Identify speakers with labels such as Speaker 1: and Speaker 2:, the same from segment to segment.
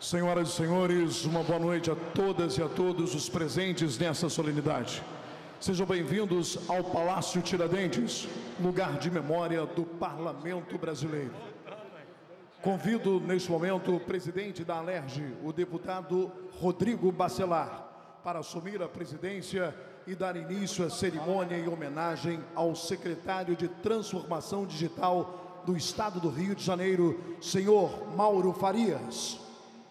Speaker 1: Senhoras e senhores, uma boa noite a todas e a todos os presentes nessa solenidade. Sejam bem-vindos ao Palácio Tiradentes, lugar de memória do Parlamento Brasileiro. Convido, neste momento, o presidente da Alerj, o deputado Rodrigo Bacelar, para assumir a presidência e dar início à cerimônia em homenagem ao secretário de Transformação Digital do Estado do Rio de Janeiro, senhor Mauro Farias.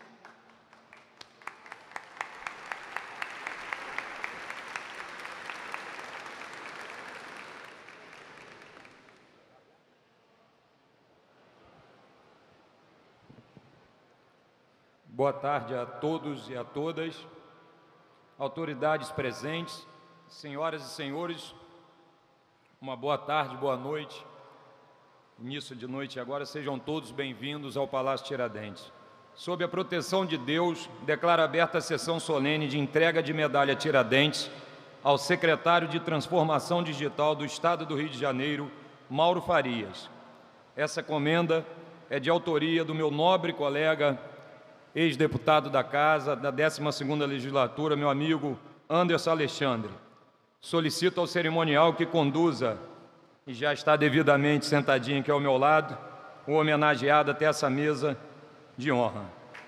Speaker 2: Boa tarde a todos e a todas, autoridades presentes, senhoras e senhores, uma boa tarde, boa noite, início de noite agora, sejam todos bem-vindos ao Palácio Tiradentes. Sob a proteção de Deus, declaro aberta a sessão solene de entrega de medalha Tiradentes ao secretário de Transformação Digital do Estado do Rio de Janeiro, Mauro Farias. Essa comenda é de autoria do meu nobre colega, ex-deputado da Casa, da 12ª Legislatura, meu amigo Anderson Alexandre. Solicito ao cerimonial que conduza, e já está devidamente sentadinho aqui ao meu lado, o homenageado até essa mesa de honra.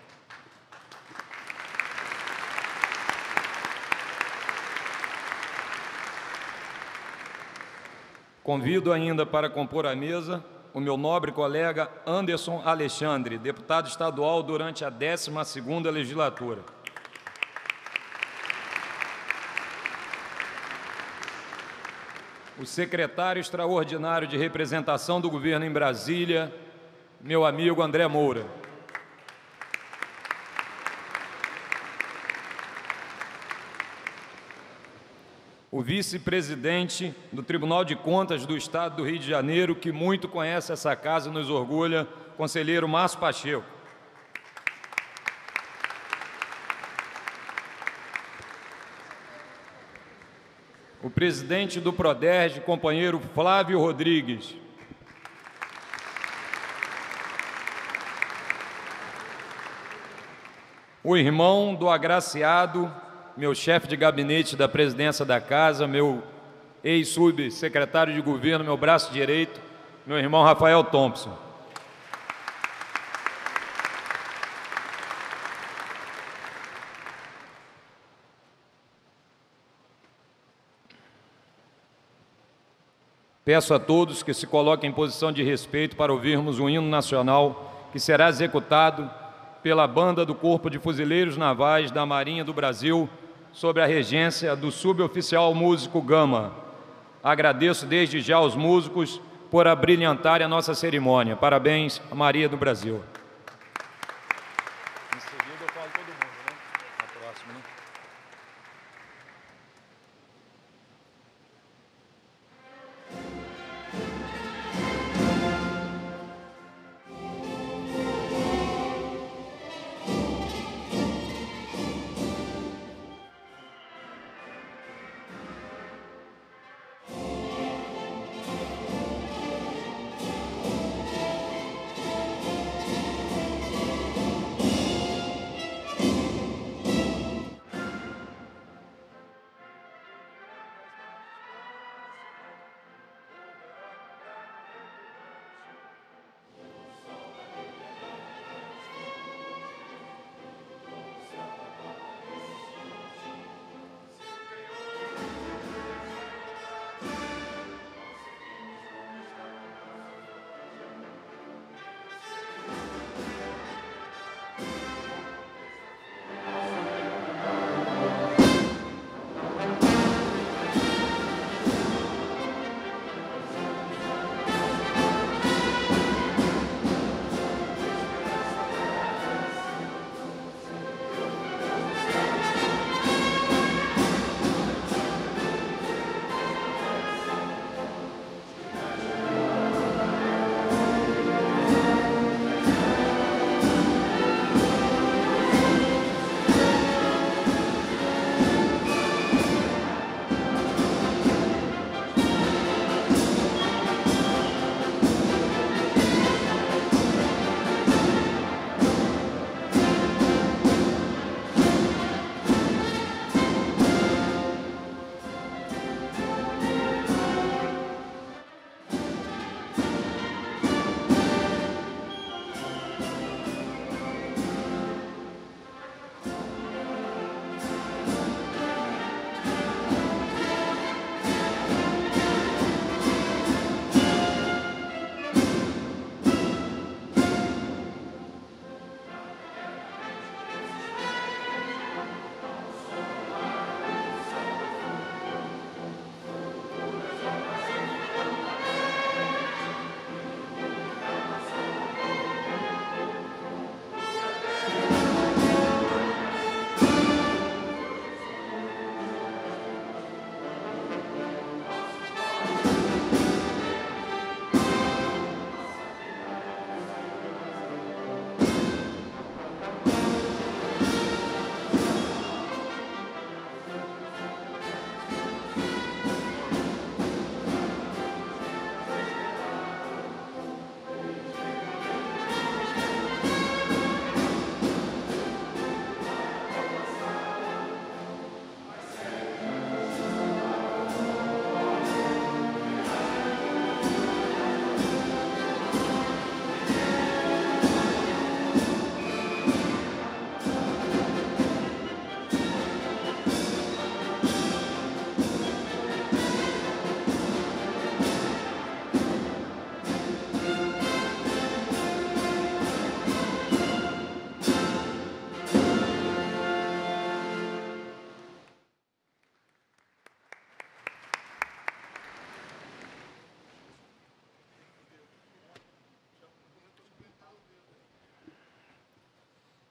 Speaker 2: Convido ainda para compor a mesa o meu nobre colega Anderson Alexandre, deputado estadual durante a 12ª Legislatura. O secretário extraordinário de representação do governo em Brasília, meu amigo André Moura. O vice-presidente do Tribunal de Contas do Estado do Rio de Janeiro, que muito conhece essa casa e nos orgulha, conselheiro Márcio Pacheco. O presidente do Proderj, companheiro Flávio Rodrigues. O irmão do agraciado, meu chefe de gabinete da presidência da Casa, meu ex-subsecretário de governo, meu braço direito, meu irmão Rafael Thompson. Peço a todos que se coloquem em posição de respeito para ouvirmos o hino nacional, que será executado pela Banda do Corpo de Fuzileiros Navais da Marinha do Brasil, sob a regência do suboficial músico Gama. Agradeço desde já aos músicos por abrilhantarem a nossa cerimônia. Parabéns à Marinha do Brasil. Em seguida eu falo todo mundo, né? Na próxima, né?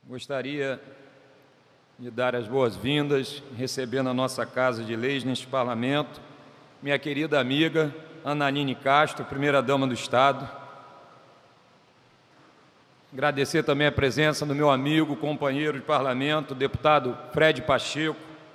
Speaker 2: Gostaria de dar as boas-vindas, recebendo a nossa Casa de Leis neste Parlamento, minha querida amiga Ananine Castro, primeira-dama do Estado. Agradecer também a presença do meu amigo, companheiro de parlamento, deputado Fred Pacheco,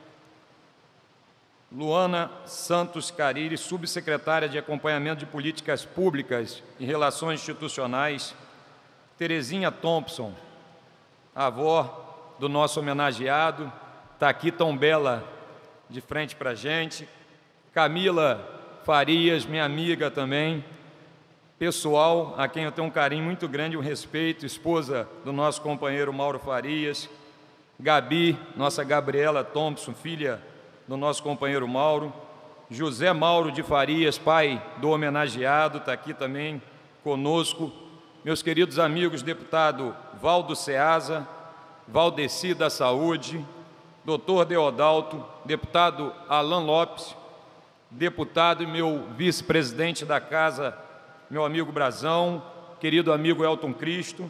Speaker 2: Luana Santos Cariri, subsecretária de Acompanhamento de Políticas Públicas e Relações Institucionais, Terezinha Thompson, avó do nosso homenageado, está aqui tão bela de frente para a gente, Camila Farias, minha amiga também, pessoal, a quem eu tenho um carinho muito grande e um respeito, esposa do nosso companheiro Mauro Farias, Gabi, nossa Gabriela Thompson, filha do nosso companheiro Mauro, José Mauro de Farias, pai do homenageado, está aqui também conosco, meus queridos amigos, deputado Valdo Ceasa, Valdeci da Saúde, doutor Deodalto, deputado Alan Lopes, deputado e meu vice-presidente da Casa, meu amigo Brazão, querido amigo Elton Cristo,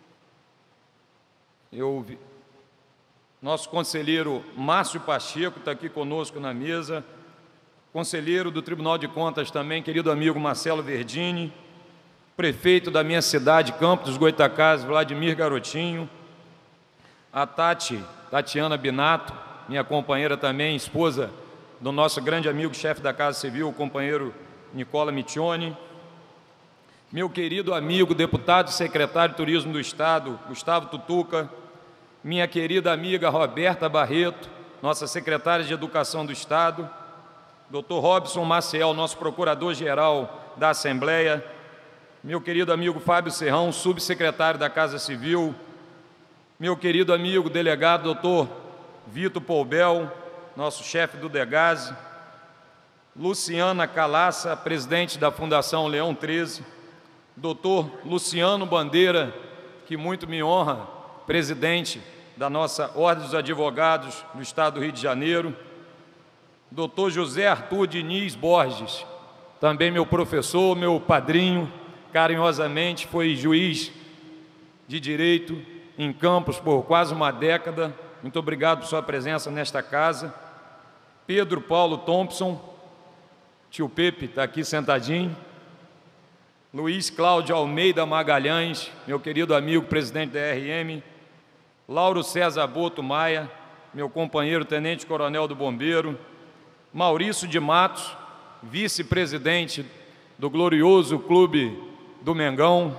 Speaker 2: nosso conselheiro Márcio Pacheco está aqui conosco na mesa, conselheiro do Tribunal de Contas também, querido amigo Marcelo Verdini, prefeito da minha cidade, Campos dos Goitacazes, Vladimir Garotinho, a Tatiana Binato, minha companheira também, esposa do nosso grande amigo, chefe da Casa Civil, o companheiro Nicola Michione, meu querido amigo, deputado e secretário de Turismo do Estado, Gustavo Tutuca, minha querida amiga Roberta Barreto, nossa secretária de Educação do Estado, Dr. Robson Maciel, nosso procurador-geral da Assembleia, meu querido amigo Fábio Serrão, subsecretário da Casa Civil, meu querido amigo delegado Dr. Vitor Poubel, nosso chefe do DEGASE, Luciana Calaça, presidente da Fundação Leão 13, Dr. Luciano Bandeira, que muito me honra, presidente da nossa Ordem dos Advogados do Estado do Rio de Janeiro, Dr. José Arthur Diniz Borges, também meu professor, meu padrinho, carinhosamente foi juiz de Direito em Campos por quase uma década. Muito obrigado por sua presença nesta casa. Pedro Paulo Thompson, tio Pepe está aqui sentadinho. Luiz Cláudio Almeida Magalhães, meu querido amigo, presidente da RM. Lauro César Boto Maia, meu companheiro tenente-coronel do Bombeiro. Maurício de Matos, vice-presidente do glorioso Clube do Mengão.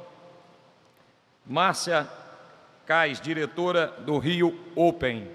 Speaker 2: Márcia Cais, diretora do Rio Open.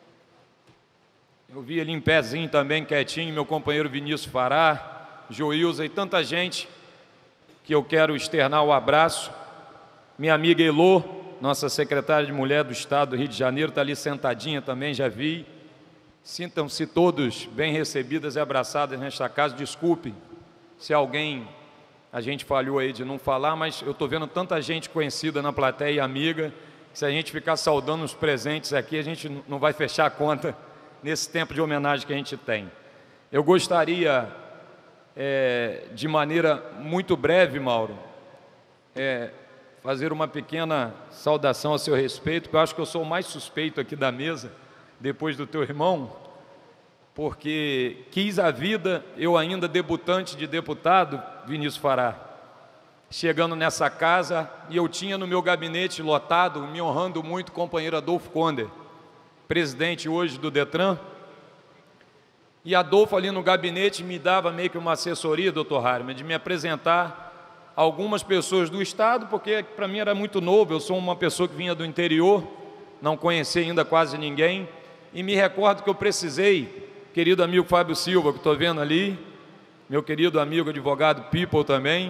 Speaker 2: Eu vi ali em pezinho também, quietinho, meu companheiro Vinícius Fará, Joilza e tanta gente que eu quero externar o abraço. Minha amiga Elô, nossa secretária de Mulher do Estado do Rio de Janeiro, está ali sentadinha também, já vi. Sintam-se todos bem recebidas e abraçadas nesta casa. Desculpe se a gente falhou aí de não falar, mas eu estou vendo tanta gente conhecida na plateia e amiga, que se a gente ficar saudando os presentes aqui, a gente não vai fechar a conta nesse tempo de homenagem que a gente tem. Eu gostaria, de maneira muito breve, Mauro, fazer uma pequena saudação a seu respeito, porque eu acho que eu sou o mais suspeito aqui da mesa, depois do teu irmão, porque quis a vida, eu ainda debutante de deputado, Vinícius Fará, chegando nessa casa, e eu tinha no meu gabinete lotado, me honrando muito, o companheiro Adolfo Conder, presidente hoje do Detran, e Adolfo ali no gabinete me dava meio que uma assessoria, doutor Harman, de me apresentar algumas pessoas do Estado, porque para mim era muito novo, eu sou uma pessoa que vinha do interior, não conhecia ainda quase ninguém, e me recordo que eu precisei, querido amigo Fábio Silva, que estou vendo ali, meu querido amigo advogado People também,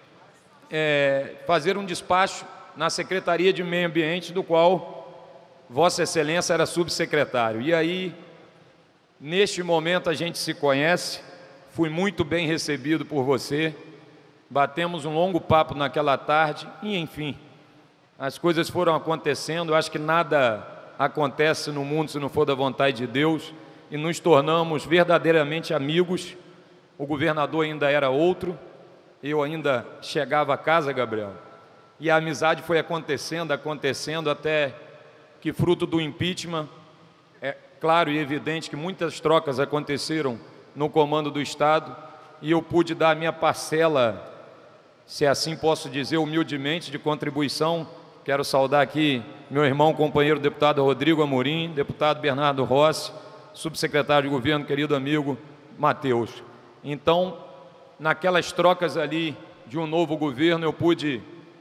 Speaker 2: fazer um despacho na Secretaria de Meio Ambiente, do qual Vossa Excelência era subsecretário. E aí, neste momento a gente se conhece, fui muito bem recebido por você, batemos um longo papo naquela tarde e, enfim, as coisas foram acontecendo. Eu acho que nada acontece no mundo se não for da vontade de Deus, e nos tornamos verdadeiramente amigos. O governador ainda era outro, eu ainda chegava a casa, Gabriel, e a amizade foi acontecendo até que fruto do impeachment, é claro e evidente que muitas trocas aconteceram no comando do Estado e eu pude dar a minha parcela, se assim posso dizer humildemente, de contribuição. Quero saudar aqui meu irmão, companheiro deputado Rodrigo Amorim, deputado Bernardo Rossi, subsecretário de governo, querido amigo Matheus. Então, naquelas trocas ali de um novo governo, eu pude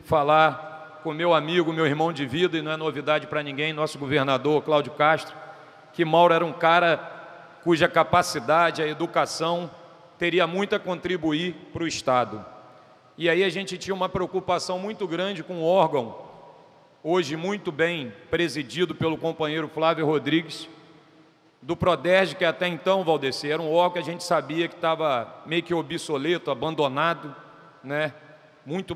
Speaker 2: falar com meu amigo, meu irmão de vida, e não é novidade para ninguém, nosso governador Cláudio Castro, que Mauro era um cara cuja capacidade, a educação, teria muito a contribuir para o Estado. E aí a gente tinha uma preocupação muito grande com o órgão, hoje muito bem presidido pelo companheiro Flávio Rodrigues, do Prodege, que até então, Valdeci, era um órgão que a gente sabia que estava meio que obsoleto, abandonado, né? Muito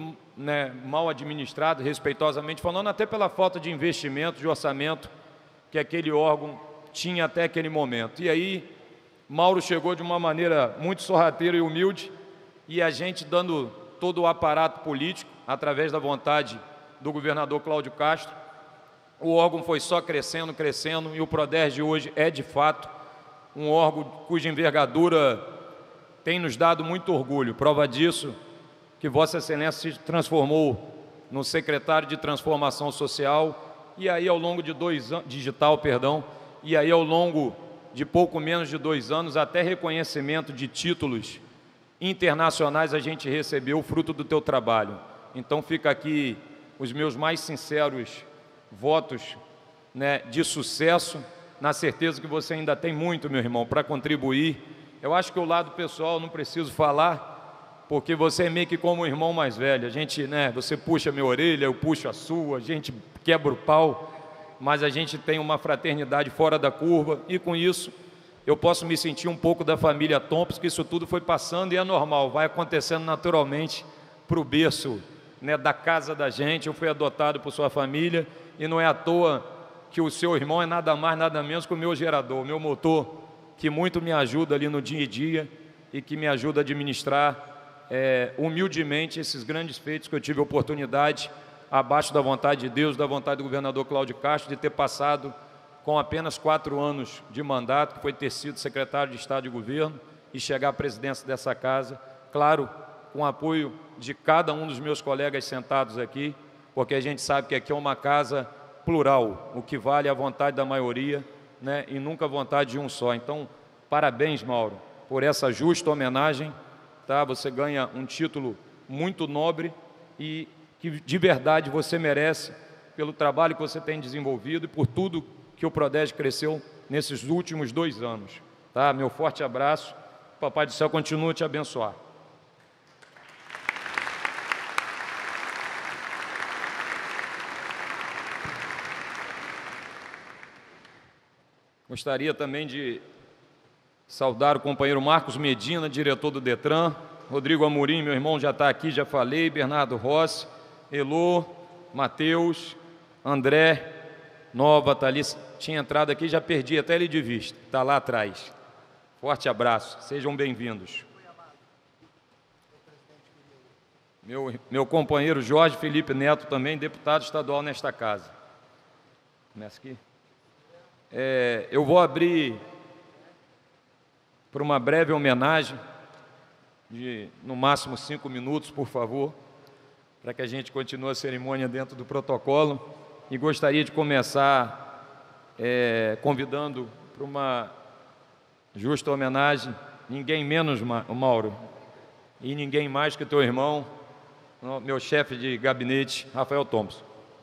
Speaker 2: mal administrado, respeitosamente falando, até pela falta de investimento, de orçamento que aquele órgão tinha até aquele momento. E aí, Mauro chegou de uma maneira muito sorrateira e humilde, e a gente dando todo o aparato político, através da vontade do governador Cláudio Castro, o órgão foi só crescendo, crescendo, e o Prodege hoje é, de fato, um órgão cuja envergadura tem nos dado muito orgulho. Prova disso que Vossa Excelência se transformou no secretário de Transformação Social, e aí ao longo de digital, e aí ao longo de pouco menos de 2 anos, até reconhecimento de títulos internacionais a gente recebeu, fruto do teu trabalho. Então fica aqui os meus mais sinceros votos, né, de sucesso, na certeza que você ainda tem muito, meu irmão, para contribuir. Eu acho que o lado pessoal não preciso falar, porque você é meio que como um irmão mais velho. A gente, né, você puxa a minha orelha, eu puxo a sua, a gente quebra o pau, mas a gente tem uma fraternidade fora da curva, e com isso eu posso me sentir um pouco da família Thompson, que isso tudo foi passando e é normal, vai acontecendo naturalmente para o berço, né, da casa da gente. Eu fui adotado por sua família, e não é à toa que o seu irmão é nada mais, nada menos que o meu gerador, o meu motor, que muito me ajuda ali no dia a dia e que me ajuda a administrar humildemente esses grandes feitos que eu tive a oportunidade, abaixo da vontade de Deus, da vontade do governador Cláudio Castro, de ter passado com apenas 4 anos de mandato, que foi ter sido secretário de Estado de Governo e chegar à presidência dessa casa, claro, com o apoio de cada um dos meus colegas sentados aqui, porque a gente sabe que aqui é uma casa plural, o que vale é a vontade da maioria, né, e nunca a vontade de um só. Então, parabéns, Mauro, por essa justa homenagem, tá? Você ganha um título muito nobre e que de verdade você merece pelo trabalho que você tem desenvolvido e por tudo que o Prodege cresceu nesses últimos 2 anos. Tá? Meu forte abraço, Papai do Céu continua a te abençoar. Gostaria também de saudar o companheiro Marcos Medina, diretor do Detran, Rodrigo Amorim, meu irmão, já está aqui, já falei, Bernardo Rossi, Elô, Matheus, André, Nova, está ali, tinha entrado aqui, já perdi até ele de vista, está lá atrás. Forte abraço, sejam bem-vindos. Meu companheiro Jorge Felipe Neto também, deputado estadual nesta casa. Começa aqui. Eu vou abrir para uma breve homenagem, de no máximo 5 minutos, por favor, para que a gente continue a cerimônia dentro do protocolo. E gostaria de começar convidando para uma justa homenagem, ninguém menos, Mauro, e ninguém mais que teu irmão, meu chefe de gabinete, Rafael Thompson.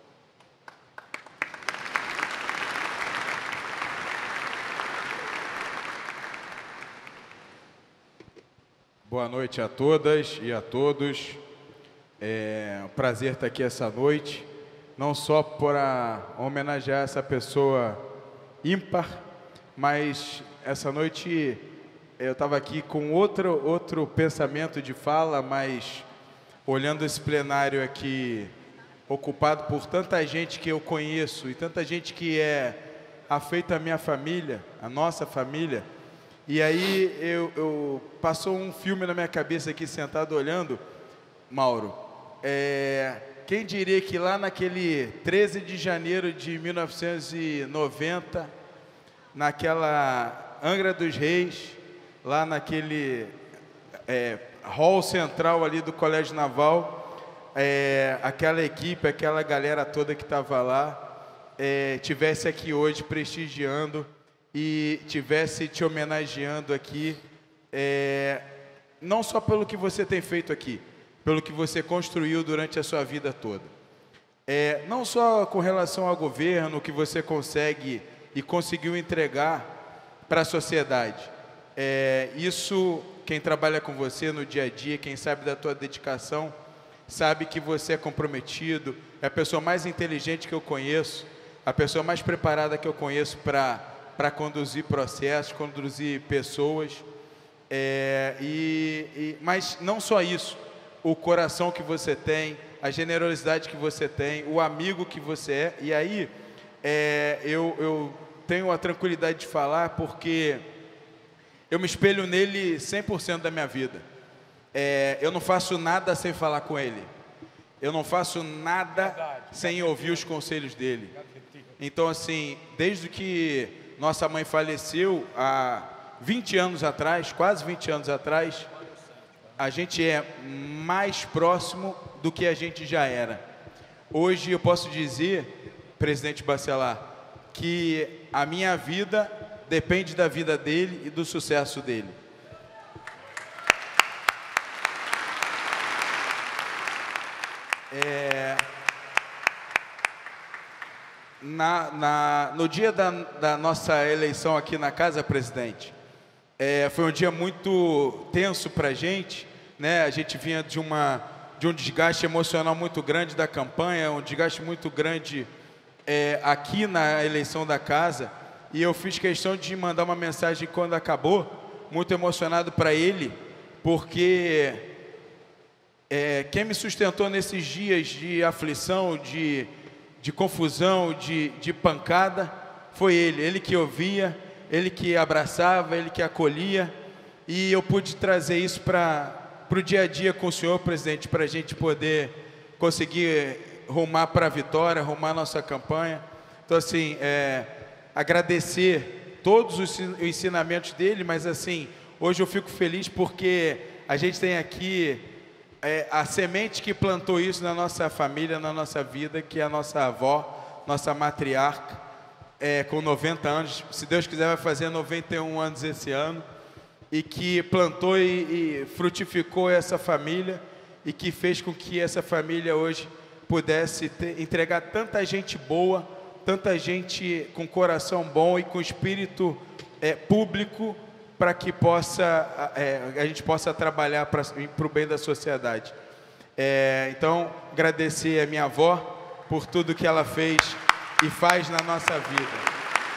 Speaker 3: Boa noite a todas e a todos. É um prazer estar aqui essa noite, não só para homenagear essa pessoa ímpar, mas essa noite eu estava aqui com outro pensamento de fala, mas olhando esse plenário aqui, ocupado por tanta gente que eu conheço e tanta gente que é afeita à minha família, à nossa família. E aí passou um filme na minha cabeça aqui, sentado olhando, Mauro, Quem diria que lá naquele 13 de janeiro de 1990, naquela Angra dos Reis, lá naquele hall central ali do Colégio Naval, aquela equipe, aquela galera toda que estava lá, tivesse aqui hoje prestigiando e tivesse te homenageando aqui, não só pelo que você tem feito aqui, pelo que você construiu durante a sua vida toda. Não só com relação ao governo, o que você consegue e conseguiu entregar para a sociedade. Isso, quem trabalha com você no dia a dia, quem sabe da tua dedicação, sabe que você é comprometido, é a pessoa mais inteligente que eu conheço, a pessoa mais preparada que eu conheço para conduzir processos, conduzir pessoas. Mas não só isso, o coração que você tem, a generosidade que você tem, o amigo que você é. E aí, eu tenho a tranquilidade de falar porque eu me espelho nele 100% da minha vida. Eu não faço nada sem falar com ele. Eu não faço nada sem ouvir os conselhos dele. Então, assim, desde que nossa mãe faleceu há 20 anos atrás, quase 20 anos atrás, a gente é mais próximo do que a gente já era. Hoje eu posso dizer, presidente Bacelar, que a minha vida depende da vida dele e do sucesso dele. No dia da nossa eleição aqui na casa, presidente, foi um dia muito tenso para a gente, né? A gente vinha de um desgaste emocional muito grande da campanha, um desgaste muito grande aqui na eleição da casa, e eu fiz questão de mandar uma mensagem quando acabou, muito emocionado para ele, porque quem me sustentou nesses dias de aflição, de confusão, de pancada, foi ele que ouvia, ele que abraçava, ele que acolhia, e eu pude trazer isso para o dia a dia com o senhor, presidente, para a gente poder conseguir rumar para a vitória, rumar a nossa campanha. Então, assim, agradecer todos os ensinamentos dele, mas, assim, hoje eu fico feliz porque a gente tem aqui a semente que plantou isso na nossa família, na nossa vida, que é a nossa avó, nossa matriarca, com 90 anos, se Deus quiser vai fazer 91 anos esse ano, e que plantou e frutificou essa família, e que fez com que essa família hoje pudesse entregar tanta gente boa, tanta gente com coração bom e com espírito público, para que a gente possa trabalhar para o bem da sociedade. Então, agradecer a minha avó por tudo que ela fez e faz na nossa vida.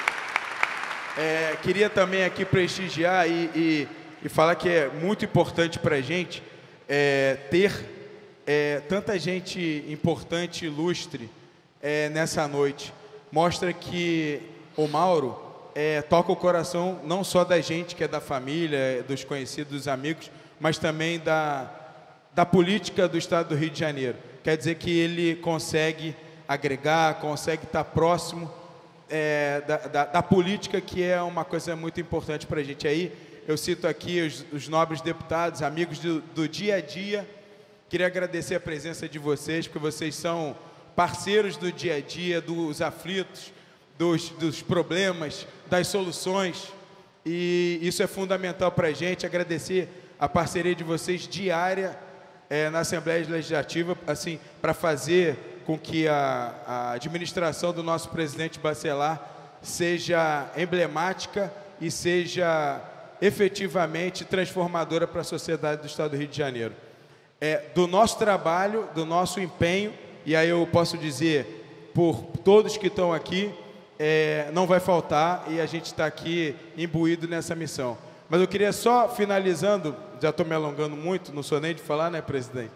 Speaker 3: Queria também aqui prestigiar e falar que é muito importante para a gente ter tanta gente importante, ilustre, nessa noite. Mostra que o Mauro toca o coração não só da gente, que é da família, dos conhecidos, dos amigos, mas também da política do Estado do Rio de Janeiro. Quer dizer que ele consegue agregar, consegue estar próximo da política, que é uma coisa muito importante para a gente. Aí eu cito aqui os nobres deputados, amigos do dia a dia. Queria agradecer a presença de vocês, porque vocês são parceiros do dia a dia, dos aflitos, dos problemas, das soluções, e isso é fundamental para a gente. Agradecer a parceria de vocês diária na Assembleia Legislativa, assim, para fazer com que a administração do nosso presidente Bacelar seja emblemática e seja efetivamente transformadora para a sociedade do Estado do Rio de Janeiro. Do nosso trabalho, do nosso empenho, e aí eu posso dizer por todos que estão aqui, não vai faltar, e a gente está aqui imbuído nessa missão. Mas eu queria só, finalizando, já estou me alongando muito, não sou nem de falar, né, presidente?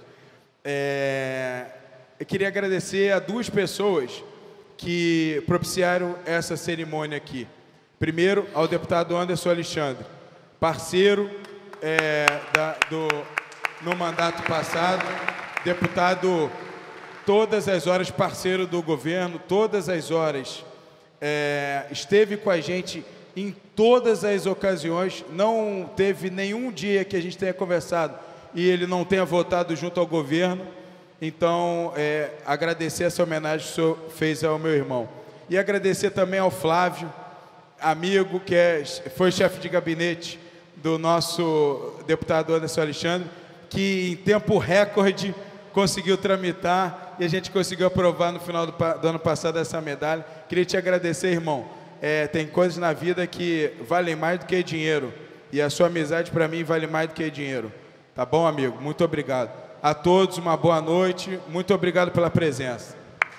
Speaker 3: Eu queria agradecer a duas pessoas que propiciaram essa cerimônia aqui. Primeiro, ao deputado Anderson Alexandre, parceiro no mandato passado, deputado todas as horas parceiro do governo, todas as horas esteve com a gente em todas as ocasiões, não teve nenhum dia que a gente tenha conversado e ele não tenha votado junto ao governo. Então, agradecer essa homenagem que o senhor fez ao meu irmão. E agradecer também ao Flávio, amigo, que foi chefe de gabinete do nosso deputado Anderson Alexandre, que em tempo recorde conseguiu tramitar e a gente conseguiu aprovar no final do ano passado essa medalha. Queria te agradecer, irmão. Tem coisas na vida que valem mais do que dinheiro e a sua amizade para mim vale mais do que dinheiro. Tá bom, amigo? Muito obrigado. A todos uma boa noite. Muito obrigado pela presença.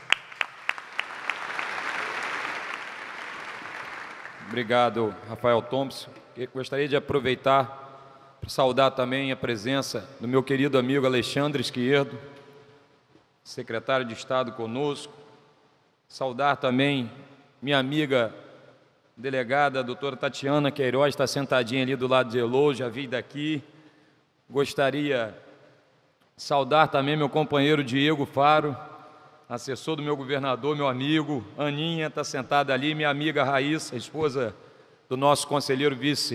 Speaker 2: Obrigado, Rafael Thompson. Eu gostaria de aproveitar para saudar também a presença do meu querido amigo Alexandre Esquerdo, secretário de Estado conosco. Saudar também minha amiga delegada, a doutora Tatiana Queiroz, está sentadinha ali do lado de Elô, já vi daqui. Gostaria de saudar também meu companheiro Diego Faro, assessor do meu governador, meu amigo. Aninha está sentada ali, minha amiga Raíssa, esposa do nosso conselheiro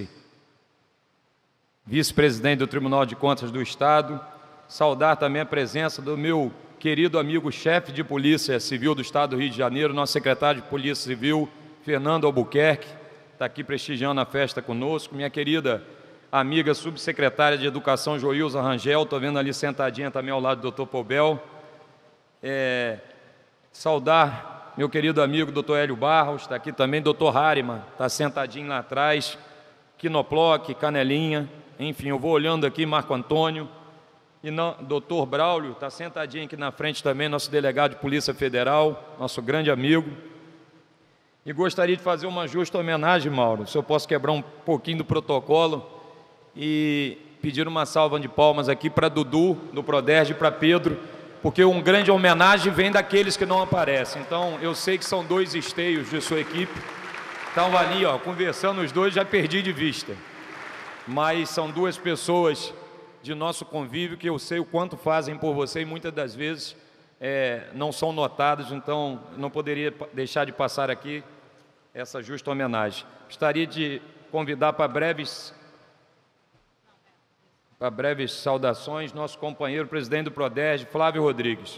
Speaker 2: vice-presidente do Tribunal de Contas do Estado. Saudar também a presença do meu querido amigo chefe de Polícia Civil do Estado do Rio de Janeiro, nosso secretário de Polícia Civil, Fernando Albuquerque, está aqui prestigiando a festa conosco. Minha querida amiga subsecretária de Educação, Joilza Rangel, estou vendo ali sentadinha também ao lado do Dr. Poubel. Saudar meu querido amigo Dr. Hélio Barros, está aqui também, Dr. Hariman, está sentadinho lá atrás, Quinoploc, Canelinha, enfim, eu vou olhando aqui, Marco Antônio, e Dr. Braulio, está sentadinho aqui na frente também, nosso delegado de Polícia Federal, nosso grande amigo. E gostaria de fazer uma justa homenagem, Mauro, se eu posso quebrar um pouquinho do protocolo e pedir uma salva de palmas aqui para Dudu, do Proderj, e para Pedro, porque uma grande homenagem vem daqueles que não aparecem. Então, eu sei que são dois esteios de sua equipe, estavam ali, ó, conversando os dois, já perdi de vista. Mas são duas pessoas de nosso convívio que eu sei o quanto fazem por você e muitas das vezes não são notados, então não poderia deixar de passar aqui essa justa homenagem. Gostaria de convidar para breves saudações nosso companheiro presidente do Proderj, Flávio Rodrigues.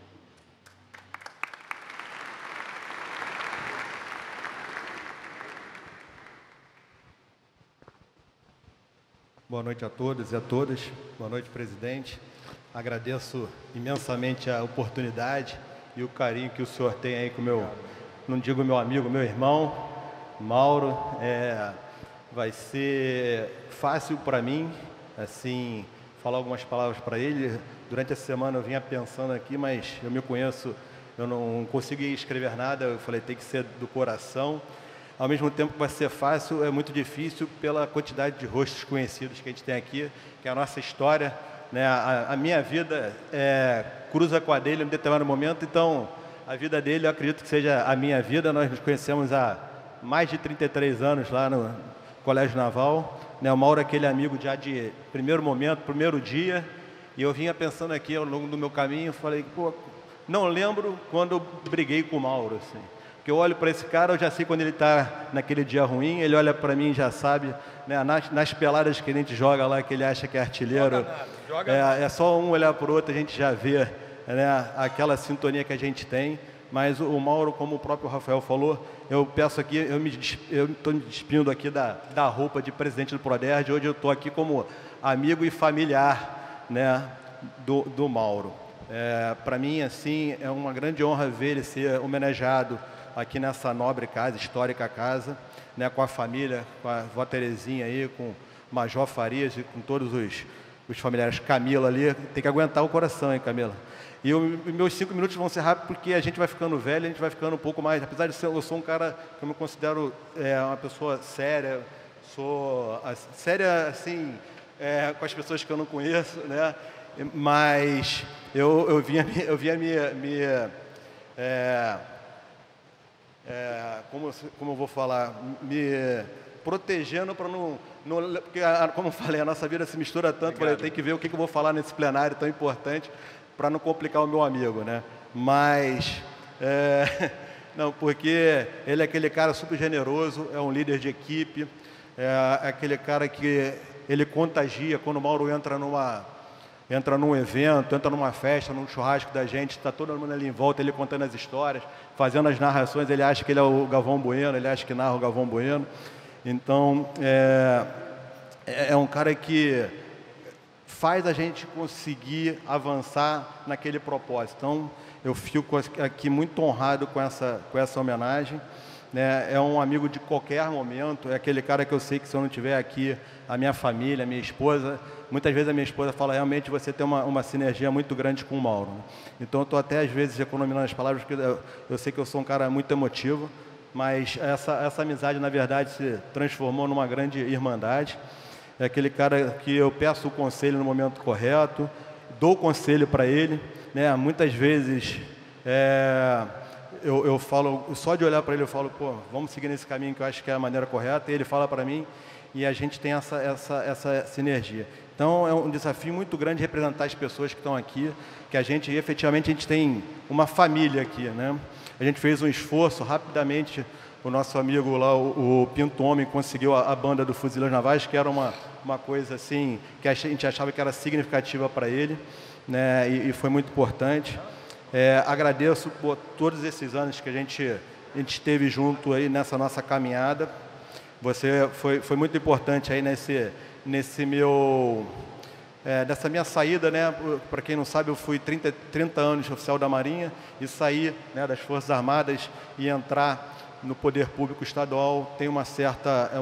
Speaker 4: Boa noite a todos e a todas. Boa noite, presidente. Agradeço imensamente a oportunidade e o carinho que o senhor tem aí com meu, não digo meu amigo, meu irmão, Mauro. Vai ser fácil para mim, assim, falar algumas palavras para ele. Durante a semana eu vinha pensando aqui, mas eu me conheço, eu não consegui escrever nada, eu falei, tem que ser do coração. Ao mesmo tempo que vai ser fácil, é muito difícil pela quantidade de rostos conhecidos que a gente tem aqui, que é a nossa história, né? A minha vida cruza com a dele em um determinado momento, então a vida dele eu acredito que seja a minha vida. Nós nos conhecemos há mais de 33 anos lá no Colégio Naval, né? O Mauro é aquele amigo já de primeiro momento, primeiro dia, e eu vinha pensando aqui ao longo do meu caminho, falei, pô, não lembro quando eu briguei com o Mauro, assim. Porque eu olho para esse cara, eu já sei quando ele está naquele dia ruim, ele olha para mim e já sabe, né, nas peladas que a gente joga lá, que ele acha que é artilheiro, é só um olhar para o outro, a gente já vê, né, aquela sintonia que a gente tem. Mas o Mauro, como o próprio Rafael falou, eu peço aqui, eu estou me despindo aqui da roupa de presidente do Proderj. Hoje eu estou aqui como amigo e familiar, né, do Mauro. Para mim, assim, é uma grande honra ver ele ser homenageado aqui nessa nobre casa, histórica casa, né, com a família, com a vó Terezinha aí, com o Major Farias e com todos os familiares. Camila ali, tem que aguentar o coração, hein, Camila? E meus 5 minutos vão ser rápidos porque a gente vai ficando velho, a gente vai ficando um pouco mais, apesar de eu sou um cara que eu me considero uma pessoa séria, séria assim, com as pessoas que eu não conheço, né? Mas eu vinha como eu vou falar, me protegendo para não porque, como eu falei, a nossa vida se mistura tanto, eu tenho que ver o que eu vou falar nesse plenário tão importante para não complicar o meu amigo, né? mas não, porque ele é aquele cara super generoso, é um líder de equipe, é aquele cara que ele contagia. Quando o Mauro entra num evento, entra numa festa, num churrasco da gente, está todo mundo ali em volta, ele contando as histórias, fazendo as narrações, ele acha que ele é o Galvão Bueno, ele acha que narra o Galvão Bueno. Então, é um cara que faz a gente conseguir avançar naquele propósito. Então, eu fico aqui muito honrado com essa homenagem, né? É um amigo de qualquer momento, é aquele cara que eu sei que se eu não estiver aqui, a minha família, a minha esposa, muitas vezes a minha esposa fala, realmente você tem uma sinergia muito grande com o Mauro, né? Então eu estou até às vezes economizando as palavras, porque eu sei que eu sou um cara muito emotivo, mas essa amizade na verdade se transformou numa grande irmandade. É aquele cara que eu peço o conselho no momento correto, dou conselho para ele, né? Muitas vezes eu falo, só de olhar para ele eu falo, pô, vamos seguir nesse caminho que eu acho que é a maneira correta, e ele fala para mim e a gente tem essa sinergia. Então é um desafio muito grande representar as pessoas que estão aqui, que efetivamente a gente tem uma família aqui, né? A gente fez um esforço rapidamente, o nosso amigo lá, o Pinto Homem, conseguiu a banda do Fuzileiros Navais, que era uma coisa assim, que a gente achava que era significativa para ele, né? E foi muito importante. Agradeço por todos esses anos que a gente esteve junto aí nessa nossa caminhada. Você foi muito importante aí nessa minha saída, né? Para quem não sabe, eu fui 30 anos oficial da Marinha e saí, né, das Forças Armadas e entrar no poder público estadual tem um certo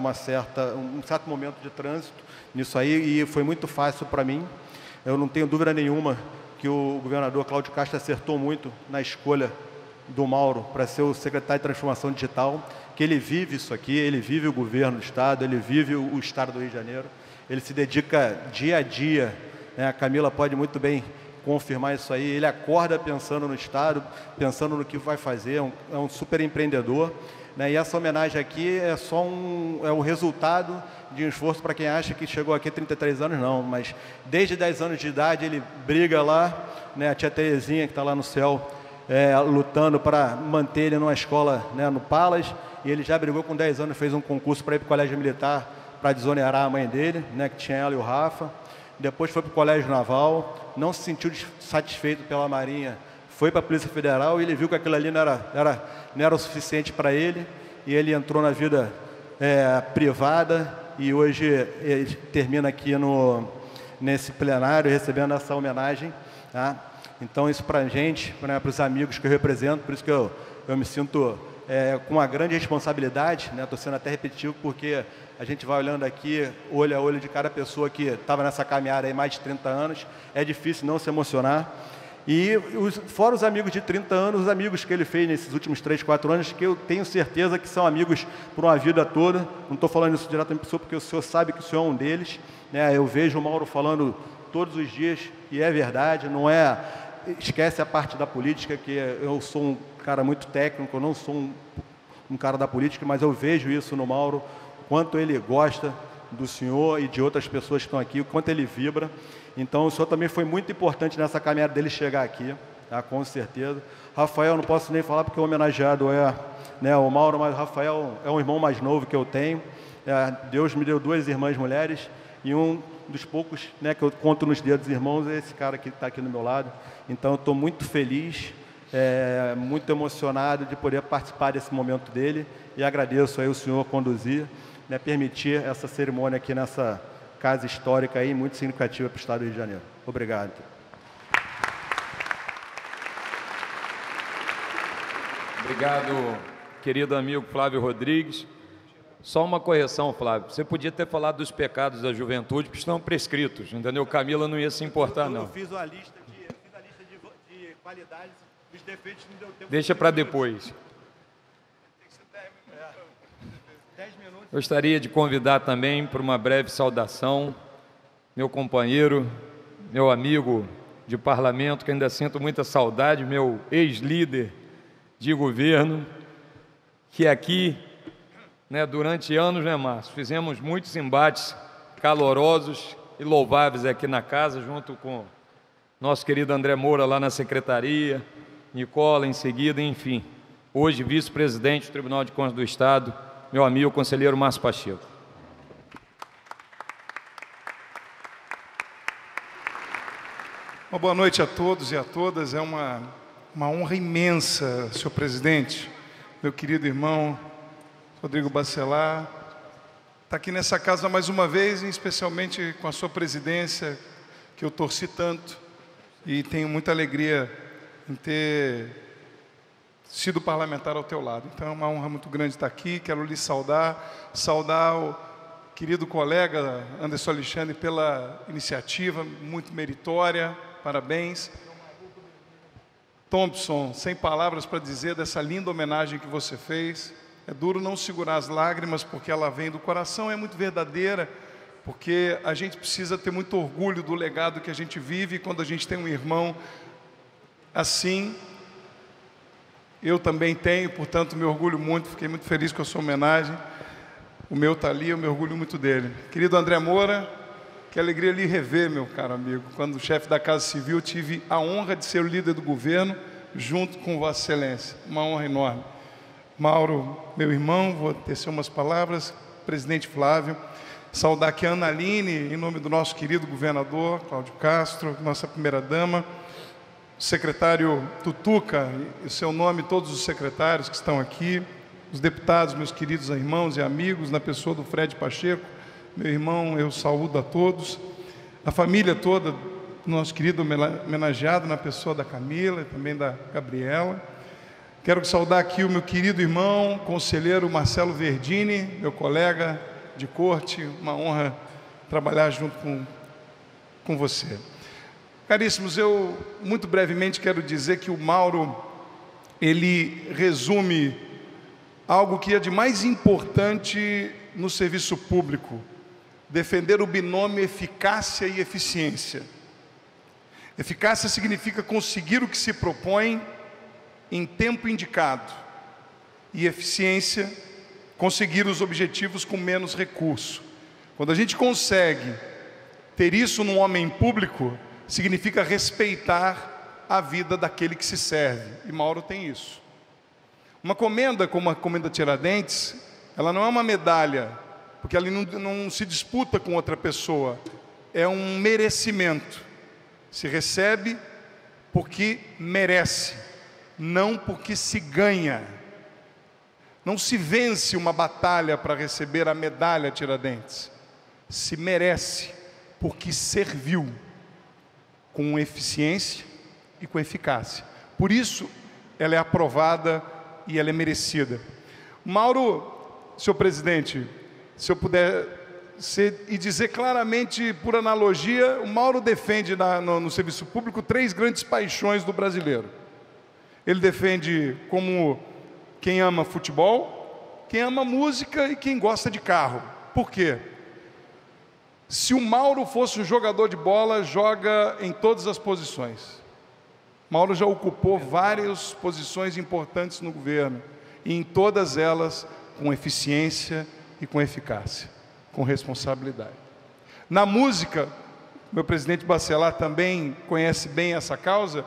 Speaker 4: momento de trânsito nisso aí, e foi muito fácil para mim. Eu não tenho dúvida nenhuma que o governador Cláudio Castro acertou muito na escolha do Mauro para ser o secretário de Transformação Digital, que ele vive isso aqui, ele vive o governo do Estado, ele vive o Estado do Rio de Janeiro, ele se dedica dia a dia, né? A Camila pode muito bem confirmar isso aí, ele acorda pensando no Estado, pensando no que vai fazer, é um super empreendedor, né? E essa homenagem aqui é só um resultado de um esforço para quem acha que chegou aqui há 33 anos, não, mas desde 10 anos de idade ele briga lá, né? A tia Terezinha que está lá no céu, lutando para manter ele numa escola, né, no Palas, e ele já brigou com 10 anos, fez um concurso para ir para o colégio militar, para desonerar a mãe dele, né, que tinha ela e o Rafa. Depois foi para o colégio naval, não se sentiu satisfeito pela Marinha, foi para a Polícia Federal e ele viu que aquilo ali não era o suficiente para ele, e ele entrou na vida privada, e hoje ele termina aqui nesse plenário recebendo essa homenagem, tá? Então isso para a gente, né, para os amigos que eu represento, por isso que eu me sinto com uma grande responsabilidade, né? Estou sendo até repetitivo porque a gente vai olhando aqui, olho a olho de cada pessoa que estava nessa caminhada aí mais de 30 anos, é difícil não se emocionar. E fora os amigos de 30 anos, os amigos que ele fez nesses últimos 3, 4 anos, que eu tenho certeza que são amigos por uma vida toda. Não estou falando isso diretamente para o senhor, porque o senhor sabe que o senhor é um deles, né? Eu vejo o Mauro falando todos os dias, e é verdade, não é... Esquece a parte da política, que eu sou um cara muito técnico, eu não sou um cara da política, mas eu vejo isso no Mauro, o quanto ele gosta do senhor e de outras pessoas que estão aqui, o quanto ele vibra. Então, o senhor também foi muito importante nessa caminhada dele chegar aqui, tá? Com certeza. Rafael, não posso nem falar porque o homenageado né, o Mauro, mas o Rafael é um irmão mais novo que eu tenho. Deus me deu 2 irmãs mulheres e um dos poucos, né, que eu conto nos dedos irmãos é esse cara que está aqui do meu lado. Então, eu estou muito feliz, muito emocionado de poder participar desse momento dele, e agradeço aí o senhor conduzir, né, permitir essa cerimônia aqui nessa casa histórica aí, muito significativa para o Estado do Rio de Janeiro. Obrigado.
Speaker 2: Obrigado, querido amigo Flávio Rodrigues. Só uma correção, Flávio. Você podia ter falado dos pecados da juventude, que estão prescritos, entendeu? Camila não ia se importar, não.
Speaker 4: Eu fiz a lista de qualidades, os defeitos não deu tempo.
Speaker 2: Deixa para depois. Gostaria de convidar também para uma breve saudação meu companheiro, meu amigo de parlamento, que ainda sinto muita saudade, meu ex-líder de governo, que aqui, né, durante anos, né, Márcio, fizemos muitos embates calorosos e louváveis aqui na casa, junto com nosso querido André Moura lá na secretaria, Nicola em seguida, enfim. Hoje, vice-presidente do Tribunal de Contas do Estado, meu amigo conselheiro Márcio Pacheco.
Speaker 5: Uma boa noite a todos e a todas. É uma honra imensa, senhor presidente, meu querido irmão Rodrigo Bacelar, estar aqui nessa casa mais uma vez, e especialmente com a sua presidência, que eu torci tanto, e tenho muita alegria em ter sido parlamentar ao teu lado. Então é uma honra muito grande estar aqui. Quero lhe saudar o querido colega Anderson Alexandre pela iniciativa muito meritória. Parabéns. Thompson, sem palavras para dizer dessa linda homenagem que você fez. É duro não segurar as lágrimas, porque ela vem do coração, é muito verdadeira, porque a gente precisa ter muito orgulho do legado que a gente vive, e quando a gente tem um irmão assim, eu também tenho, portanto me orgulho muito, fiquei muito feliz com a sua homenagem. O meu está ali, eu me orgulho muito dele. Querido André Moura, que alegria lhe rever, meu caro amigo. Quando chefe da Casa Civil, tive a honra de ser o líder do governo, junto com Vossa Excelência. Uma honra enorme. Mauro, meu irmão, vou tecer umas palavras. Presidente Flávio, saudar aqui a Ana Aline, em nome do nosso querido governador, Cláudio Castro, nossa primeira-dama, secretário Tutuca, em seu nome, todos os secretários que estão aqui, os deputados, meus queridos irmãos e amigos, na pessoa do Fred Pacheco, meu irmão, eu saúdo a todos, a família toda, nosso querido homenageado, na pessoa da Camila e também da Gabriela. Quero saudar aqui o meu querido irmão, conselheiro Marcelo Verdini, meu colega de corte, uma honra trabalhar junto com você. Caríssimos, eu muito brevemente quero dizer que o Mauro, ele resume algo que é de mais importante no serviço público: defender o binômio eficácia e eficiência. Eficácia significa conseguir o que se propõe em tempo indicado, e eficiência, conseguir os objetivos com menos recurso. Quando a gente consegue ter isso num homem público, significa respeitar a vida daquele que se serve, e Mauro tem isso. Uma comenda como a Comenda Tiradentes, ela não é uma medalha, porque ela não se disputa com outra pessoa, é um merecimento. Se recebe porque merece, não porque se ganha. Não se vence uma batalha para receber a medalha Tiradentes. Se merece porque serviu com eficiência e com eficácia. Por isso, ela é aprovada e ela é merecida. Mauro, senhor presidente, se eu puder e dizer claramente, por analogia, o Mauro defende no serviço público 3 grandes paixões do brasileiro. Ele defende como quem ama futebol, quem ama música e quem gosta de carro. Por quê? Se o Mauro fosse um jogador de bola, joga em todas as posições. Mauro já ocupou várias posições importantes no governo, e em todas elas com eficiência e com eficácia, com responsabilidade. Na música, meu presidente Bacelar também conhece bem essa causa,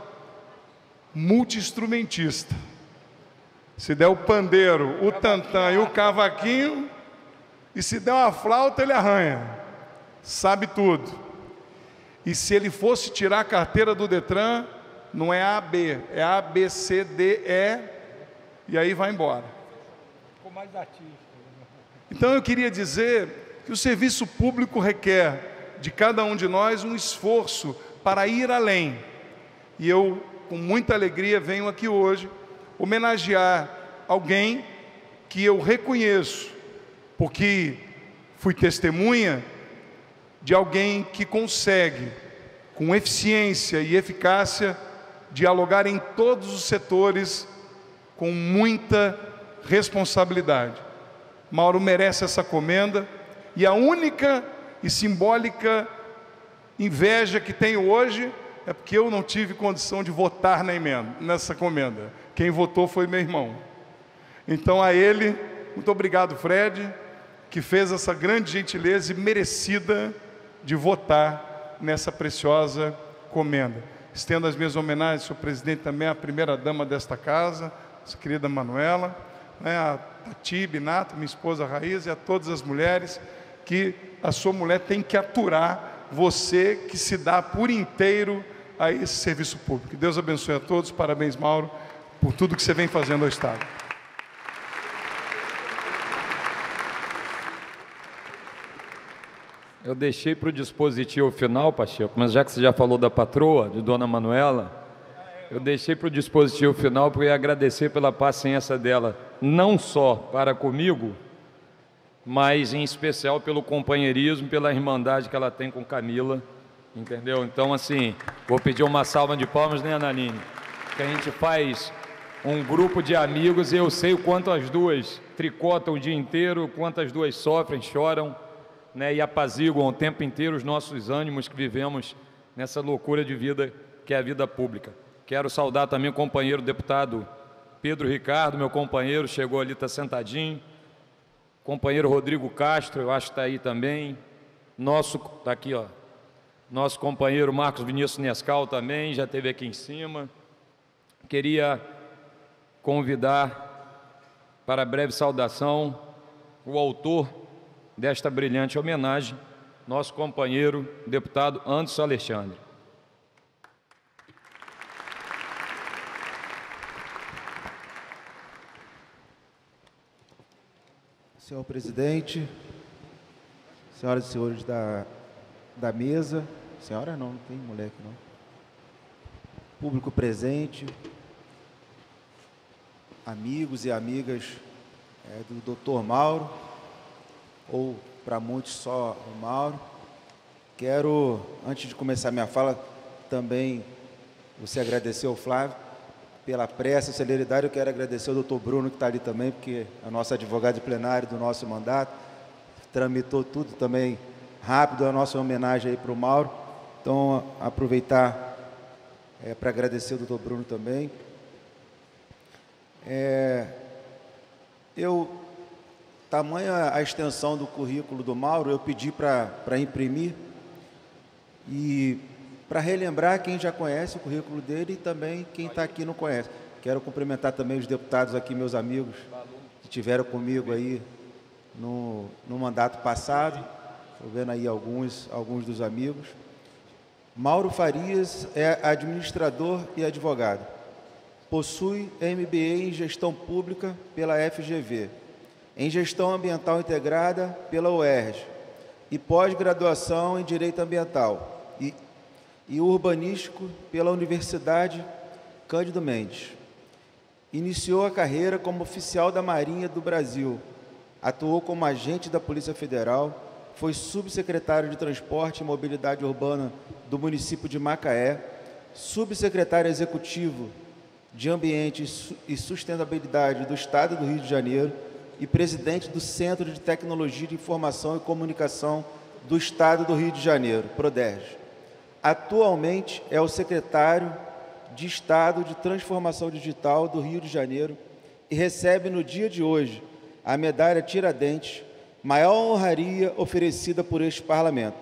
Speaker 5: multi-instrumentista. Se der o pandeiro, o tantã e o cavaquinho, e se der uma flauta, ele arranha. Sabe tudo. E se ele fosse tirar a carteira do Detran, não é AB, é A, B, C, D, E, e aí vai embora.
Speaker 6: Ficou mais artista.
Speaker 5: Então eu queria dizer que o serviço público requer de cada um de nós um esforço para ir além. E eu, com muita alegria, venho aqui hoje homenagear alguém que eu reconheço, porque fui testemunha de alguém que consegue, com eficiência e eficácia, dialogar em todos os setores com muita responsabilidade. Mauro merece essa comenda, e a única e simbólica inveja que tenho hoje é porque eu não tive condição de votar nessa comenda. Quem votou foi meu irmão. Então a ele, muito obrigado, Fred, que fez essa grande gentileza e merecida de votar nessa preciosa comenda. Estendo as minhas homenagens, senhor presidente, também à primeira-dama desta casa, a querida Manuela, né, a Tati Binato, minha esposa Raíza, e a todas as mulheres, que a sua mulher tem que aturar você que se dá por inteiro a esse serviço público. Que Deus abençoe a todos. Parabéns, Mauro, por tudo que você vem fazendo ao Estado.
Speaker 2: Eu deixei para o dispositivo final, Pacheco, mas já que você já falou da patroa, de Dona Manuela, eu deixei para o dispositivo final porque eu ia agradecer pela paciência dela, não só para comigo, mas em especial pelo companheirismo, pela irmandade que ela tem com Camila, entendeu? Então, assim, vou pedir uma salva de palmas, né, Analine? Que a gente faz um grupo de amigos e eu sei o quanto as duas tricotam o dia inteiro, o quanto as duas sofrem, choram, né, e apaziguam o tempo inteiro os nossos ânimos que vivemos nessa loucura de vida que é a vida pública. Quero saudar também o companheiro deputado Pedro Ricardo, meu companheiro, chegou ali, está sentadinho. Companheiro Rodrigo Castro, eu acho que está aí também. Está aqui, ó. Nosso companheiro Marcos Vinícius Nescau também, já esteve aqui em cima. Queria convidar para a breve saudação o autor desta brilhante homenagem, nosso companheiro, deputado Anderson Alexandre.
Speaker 7: Senhor presidente, senhoras e senhores da mesa, senhora não tem mulher aqui não, público presente, amigos e amigas do Dr. Mauro, ou para muitos só o Mauro. Quero, antes de começar minha fala, também você agradecer ao Flávio pela pressa e celeridade. Eu quero agradecer ao doutor Bruno, que está ali também, porque é o nosso advogado de plenário do nosso mandato, tramitou tudo também rápido, a nossa homenagem aí para o Mauro. Então, aproveitar para agradecer ao doutor Bruno também. Tamanha a extensão do currículo do Mauro, eu pedi para imprimir e para relembrar quem já conhece o currículo dele e também quem está aqui não conhece. Quero cumprimentar também os deputados aqui, meus amigos, que estiveram comigo aí no mandato passado. Estou vendo aí alguns dos amigos. Mauro Farias é administrador e advogado. Possui MBA em Gestão Pública pela FGV, em Gestão Ambiental Integrada pela UERJ e pós-graduação em Direito Ambiental e Urbanístico pela Universidade Cândido Mendes. Iniciou a carreira como oficial da Marinha do Brasil, atuou como agente da Polícia Federal, foi subsecretário de Transporte e Mobilidade Urbana do município de Macaé, subsecretário executivo de Ambiente e Sustentabilidade do Estado do Rio de Janeiro e presidente do Centro de Tecnologia de Informação e Comunicação do Estado do Rio de Janeiro, PRODERJ. Atualmente é o secretário de Estado de Transformação Digital do Rio de Janeiro e recebe no dia de hoje a medalha Tiradentes, maior honraria oferecida por este parlamento.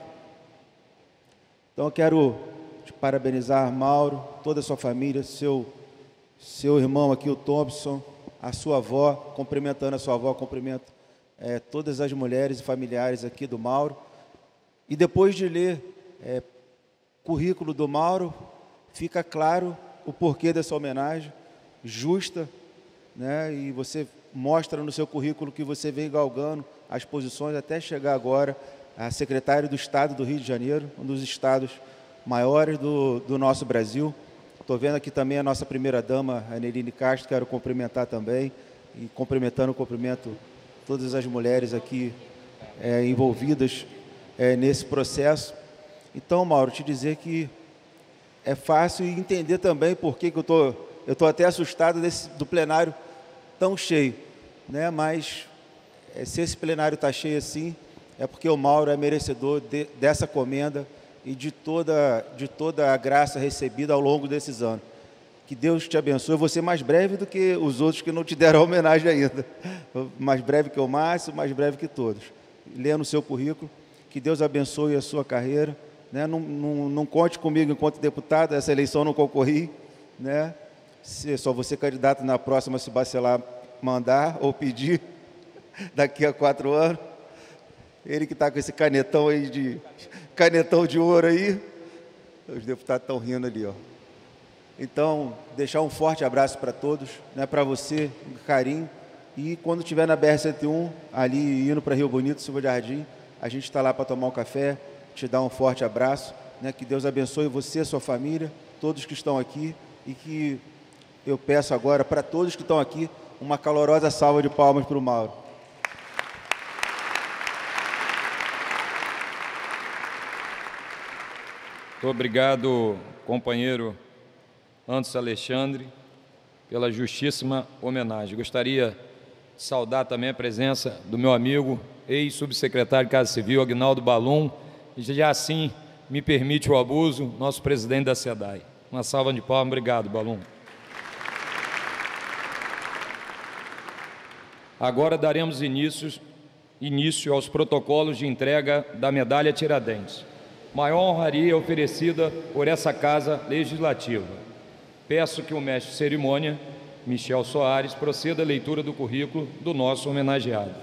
Speaker 7: Então eu quero te parabenizar, Mauro, toda a sua família, seu irmão aqui, o Thompson, a sua avó, cumprimentando a sua avó, cumprimento todas as mulheres e familiares aqui do Mauro. E depois de ler currículo do Mauro, fica claro o porquê dessa homenagem justa, né? E você mostra no seu currículo que você vem galgando as posições até chegar agora a secretário do Estado do Rio de Janeiro, um dos estados maiores do nosso Brasil. Estou vendo aqui também a nossa primeira-dama, a Neline Castro, quero cumprimentar também, e cumprimento todas as mulheres aqui envolvidas nesse processo. Então, Mauro, te dizer que é fácil entender também por que eu estou até assustado do plenário tão cheio, né? Mas se esse plenário está cheio assim, é porque o Mauro é merecedor dessa comenda e de toda a graça recebida ao longo desses anos. Que Deus te abençoe. Eu vou ser mais breve do que os outros que não te deram a homenagem ainda. Mais breve que o Márcio, mais breve que todos. Lendo o seu currículo, que Deus abençoe a sua carreira, né? Não conte comigo enquanto deputado, essa eleição não concorri, né? Só vou ser candidato na próxima, se Bacelar mandar ou pedir, daqui a 4 anos. Ele que está com esse canetão aí canetão de ouro aí. Os deputados estão rindo ali, ó. Então, deixar um forte abraço para todos, né? Para você, um carinho. E quando estiver na BR-101, ali indo para Rio Bonito, Silva Jardim, a gente está lá para tomar um café, te dar um forte abraço, né? Que Deus abençoe você, sua família, todos que estão aqui, e que eu peço agora para todos que estão aqui uma calorosa salva de palmas para o Mauro.
Speaker 2: Muito obrigado, companheiro Anderson Alexandre, pela justíssima homenagem. Gostaria de saudar também a presença do meu amigo, ex-subsecretário de Casa Civil, Aguinaldo Balum, e já assim me permite o abuso, nosso presidente da SEDAI. Uma salva de palmas. Obrigado, Balum. Agora daremos início aos protocolos de entrega da medalha Tiradentes. Maior honraria oferecida por essa Casa Legislativa. Peço que o mestre de cerimônia, Michel Soares, proceda à leitura do currículo do nosso homenageado.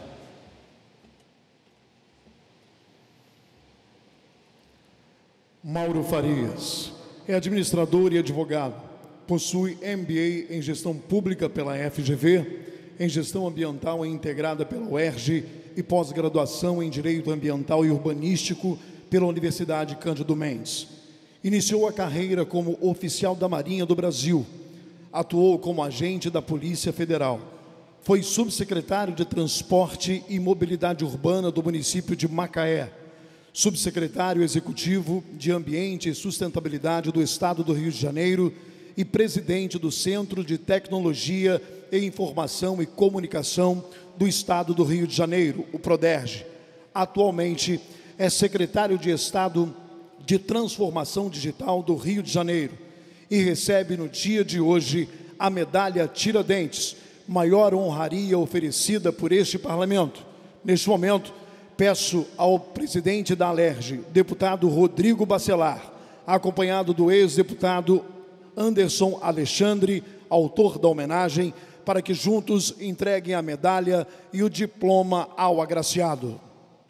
Speaker 1: Mauro Farias é administrador e advogado. Possui MBA em Gestão Pública pela FGV, em Gestão Ambiental integrada pela UERJ e pós-graduação em Direito Ambiental e Urbanístico pela Universidade Cândido Mendes. Iniciou a carreira como oficial da Marinha do Brasil. Atuou como agente da Polícia Federal. Foi subsecretário de Transporte e Mobilidade Urbana do município de Macaé. Subsecretário Executivo de Ambiente e Sustentabilidade do Estado do Rio de Janeiro e presidente do Centro de Tecnologia e Informação e Comunicação do Estado do Rio de Janeiro, o PRODERJ. Atualmente é secretário de Estado de Transformação Digital do Rio de Janeiro e recebe no dia de hoje a medalha Tiradentes, maior honraria oferecida por este parlamento. Neste momento, peço ao presidente da Alerj, deputado Rodrigo Bacelar, acompanhado do ex-deputado Anderson Alexandre, autor da homenagem, para que juntos entreguem a medalha e o diploma ao agraciado.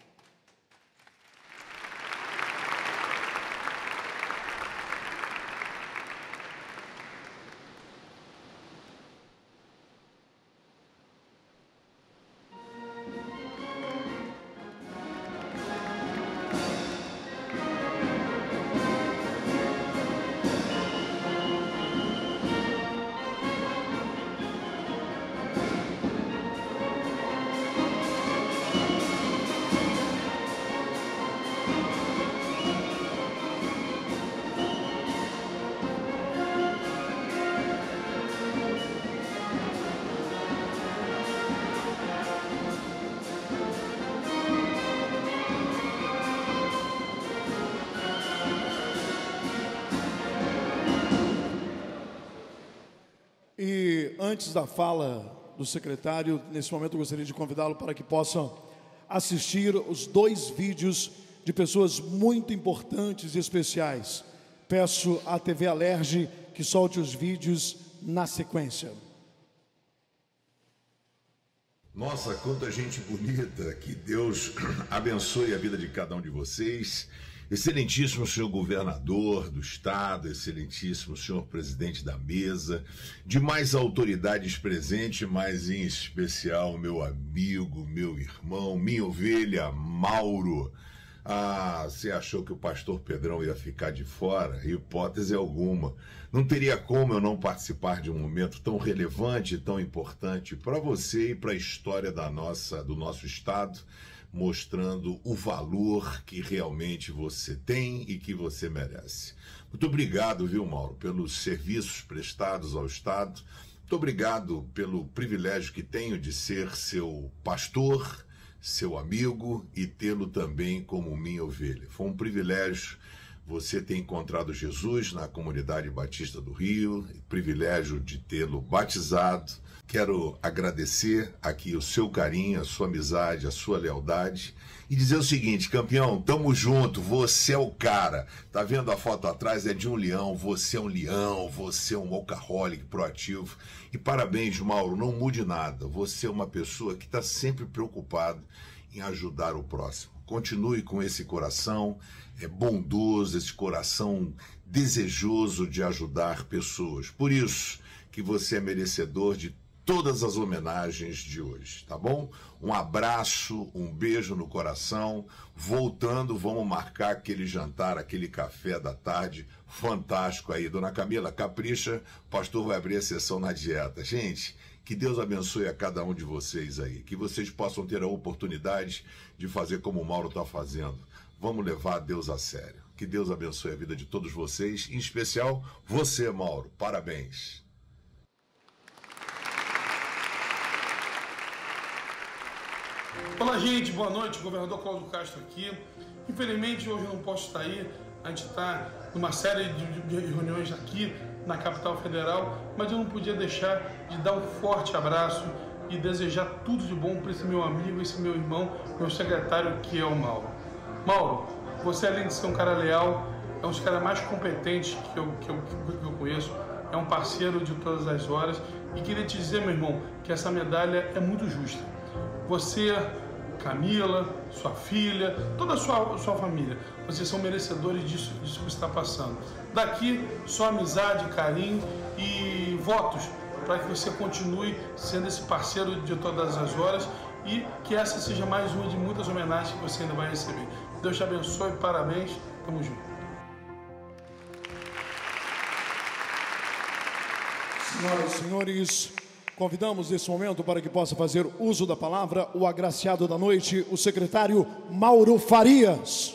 Speaker 1: E antes da fala do secretário, nesse momento eu gostaria de convidá-lo para que possam assistir os 2 vídeos de pessoas muito importantes e especiais. Peço à TV Alerj que solte os vídeos na sequência.
Speaker 8: Nossa, quanta gente bonita, que Deus abençoe a vida de cada um de vocês. Excelentíssimo senhor governador do estado, excelentíssimo senhor presidente da mesa, demais autoridades presentes, mas em especial meu amigo, meu irmão, minha ovelha, Mauro. Ah, você achou que o pastor Pedrão ia ficar de fora? Hipótese alguma. Não teria como eu não participar de um momento tão relevante e tão importante para você e para a história do nosso estado, mostrando o valor que realmente você tem e que você merece. Muito obrigado, viu, Mauro, pelos serviços prestados ao Estado. Muito obrigado pelo privilégio que tenho de ser seu pastor, seu amigo e tê-lo também como minha ovelha. Foi um privilégio você tem encontrado Jesus na comunidade batista do Rio, privilégio de tê-lo batizado. Quero agradecer aqui o seu carinho, a sua amizade, a sua lealdade e dizer o seguinte: campeão, tamo junto, você é o cara. Tá vendo a foto atrás? É de um leão, você é um workaholic proativo. E parabéns, Mauro, não mude nada. Você é uma pessoa que está sempre preocupado em ajudar o próximo. Continue com esse coração bondoso, esse coração desejoso de ajudar pessoas. Por isso que você é merecedor de todas as homenagens de hoje, tá bom? Um abraço, um beijo no coração. Voltando, vamos marcar aquele jantar, aquele café da tarde fantástico aí. Dona Camila, capricha, o pastor vai abrir a sessão na dieta. Gente, que Deus abençoe a cada um de vocês aí, que vocês possam ter a oportunidade de fazer como o Mauro está fazendo. Vamos levar Deus a sério. Que Deus abençoe a vida de todos vocês, em especial você, Mauro. Parabéns.
Speaker 6: Olá, gente, boa noite. Governador Cláudio Castro aqui. Infelizmente, hoje eu não posso estar aí. A gente está numa série de reuniões aqui na capital federal, mas eu não podia deixar de dar um forte abraço e desejar tudo de bom para esse meu amigo, esse meu irmão, meu secretário, que é o Mauro. Mauro, você, além de ser um cara leal, é um dos caras mais competentes que eu conheço, é um parceiro de todas as horas, e queria te dizer, meu irmão, que essa medalha é muito justa. Você, Camila, sua filha, toda a sua família, vocês são merecedores disso que está passando. Daqui, só amizade, carinho e votos para que você continue sendo esse parceiro de todas as horas e que essa seja mais uma de muitas homenagens que você ainda vai receber. Deus te abençoe, parabéns, tamo junto.
Speaker 1: Senhoras e senhores, convidamos nesse momento para que possa fazer uso da palavra o agraciado da noite, o secretário Mauro Farias.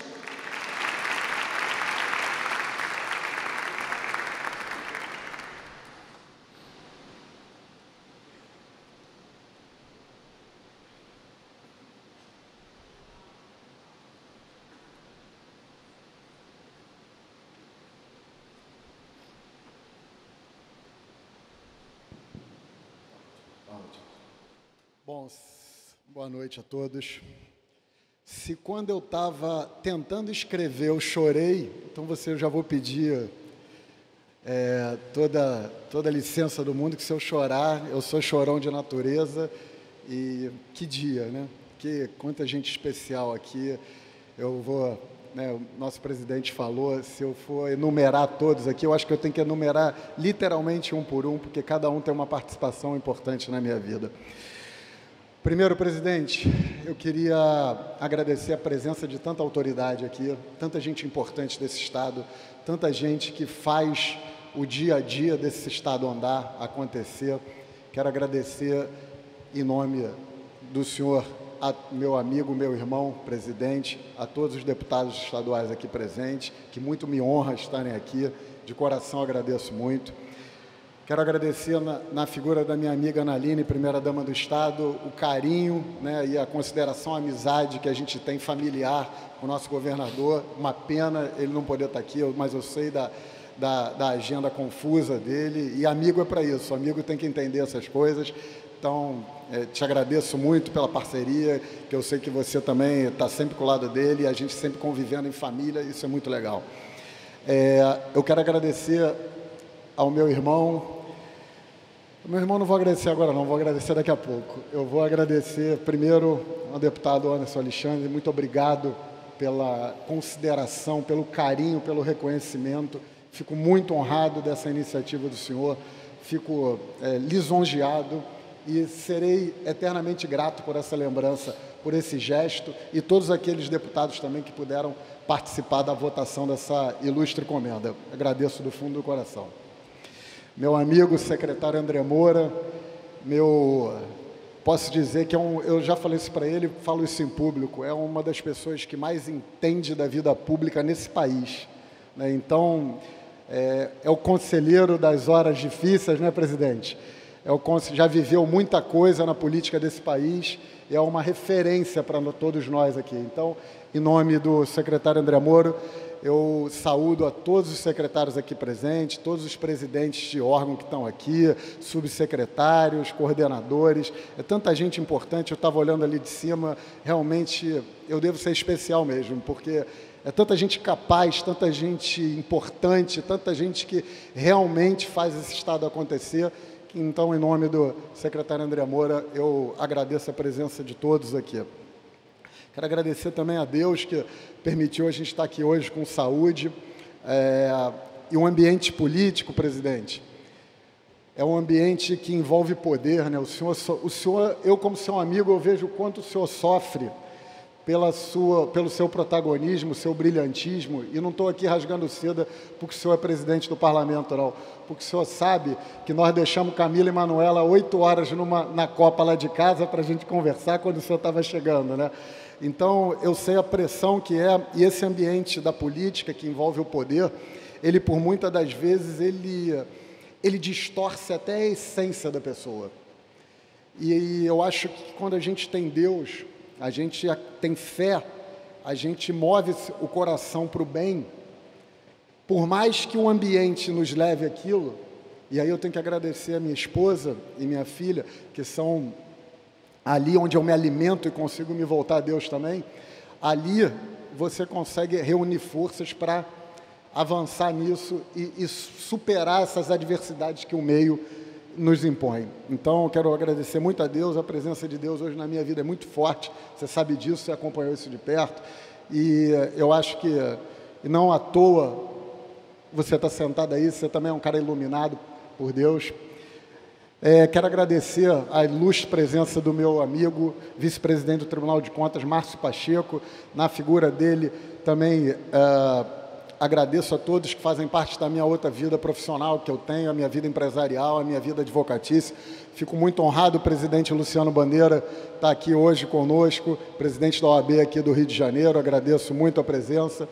Speaker 9: Bom, boa noite a todos. Se quando eu estava tentando escrever eu chorei, então eu já vou pedir toda a licença do mundo, que se eu chorar, eu sou chorão de natureza. E que dia, né? Quanta gente especial aqui. Eu vou, né, o nosso presidente falou, se eu for enumerar todos aqui, eu acho que eu tenho que enumerar literalmente um por um, porque cada um tem uma participação importante na minha vida. Primeiro, presidente, eu queria agradecer a presença de tanta autoridade aqui, tanta gente importante desse Estado, tanta gente que faz o dia a dia desse Estado andar, acontecer. Quero agradecer em nome do senhor, meu amigo, meu irmão, presidente, a todos os deputados estaduais aqui presentes, que muito me honra estarem aqui, de coração agradeço muito. Quero agradecer na figura da minha amiga Analine, primeira-dama do Estado, o carinho, né, e a consideração, a amizade que a gente tem familiar com o nosso governador. Uma pena ele não poder estar aqui, mas eu sei da agenda confusa dele, e amigo é para isso, amigo tem que entender essas coisas. Então, te agradeço muito pela parceria, que eu sei que você também está sempre com o lado dele, e a gente sempre convivendo em família, isso é muito legal. Eu quero agradecer ao meu irmão. Meu irmão não vou agradecer agora não, vou agradecer daqui a pouco. Eu vou agradecer primeiro ao deputado Anderson Alexandre, muito obrigado pela consideração, pelo carinho, pelo reconhecimento. Fico muito honrado dessa iniciativa do senhor, fico lisonjeado e serei eternamente grato por essa lembrança, por esse gesto e todos aqueles deputados também que puderam participar da votação dessa ilustre comenda. Agradeço do fundo do coração. Meu amigo secretário André Moura, posso dizer que eu já falei isso para ele, falo isso em público, é uma das pessoas que mais entende da vida pública nesse país, né? Então, é o conselheiro das horas difíceis, né, presidente? Já viveu muita coisa na política desse país, e é uma referência para todos nós aqui. Então, em nome do secretário André Moura, Eu saúdo a todos os secretários aqui presentes, todos os presidentes de órgão que estão aqui, subsecretários, coordenadores. É tanta gente importante, eu estava olhando ali de cima, realmente eu devo ser especial mesmo, porque é tanta gente capaz, tanta gente importante, tanta gente que realmente faz esse Estado acontecer. Então, em nome do secretário André Moura, eu agradeço a presença de todos aqui. Quero agradecer também a Deus que permitiu a gente estar aqui hoje com saúde. E um ambiente político, presidente, é um ambiente que envolve poder, né? O senhor, eu como seu amigo, eu vejo o quanto o senhor sofre pelo seu protagonismo, seu brilhantismo, e não estou aqui rasgando seda porque o senhor é presidente do parlamento, não, porque o senhor sabe que nós deixamos Camila e Manuela 8 horas na Copa lá de casa para a gente conversar quando o senhor estava chegando, né? Então, eu sei a pressão que é, e esse ambiente da política que envolve o poder, ele, por muitas das vezes, ele distorce até a essência da pessoa. E eu acho que quando a gente tem Deus, a gente tem fé, a gente move o coração para o bem, por mais que o ambiente nos leve àquilo, e aí eu tenho que agradecer a minha esposa e minha filha, que são ali onde eu me alimento e consigo me voltar a Deus também, ali você consegue reunir forças para avançar nisso e superar essas adversidades que o meio nos impõe. Então, eu quero agradecer muito a Deus, a presença de Deus hoje na minha vida é muito forte, você sabe disso, você acompanhou isso de perto, e eu acho que, e não à toa, você está sentado aí, você também é um cara iluminado por Deus. Quero agradecer a ilustre presença do meu amigo, vice-presidente do Tribunal de Contas, Márcio Pacheco, na figura dele também. Agradeço a todos que fazem parte da minha outra vida profissional que eu tenho, a minha vida empresarial, a minha vida advocatícia. Fico muito honrado, o presidente Luciano Bandeira está aqui hoje conosco, presidente da OAB aqui do Rio de Janeiro, agradeço muito a presença.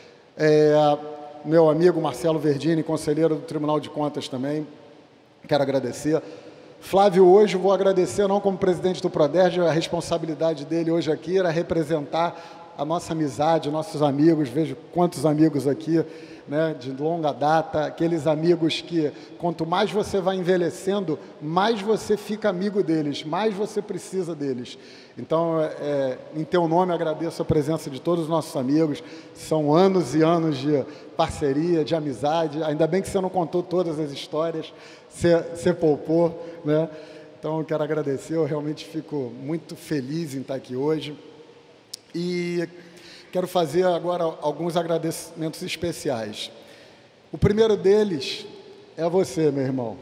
Speaker 9: Meu amigo Marcelo Verdini, conselheiro do Tribunal de Contas também, quero agradecer. Flávio, hoje eu vou agradecer, não como presidente do Proderj, a responsabilidade dele hoje aqui era representar a nossa amizade, nossos amigos, vejo quantos amigos aqui, né, de longa data, aqueles amigos que, quanto mais você vai envelhecendo, mais você fica amigo deles, mais você precisa deles. Então, em teu nome, agradeço a presença de todos os nossos amigos, são anos e anos de parceria, de amizade, ainda bem que você não contou todas as histórias, você poupou, né? Então, eu quero agradecer, eu realmente fico muito feliz em estar aqui hoje. E quero fazer agora alguns agradecimentos especiais. O primeiro deles é a você, meu irmão.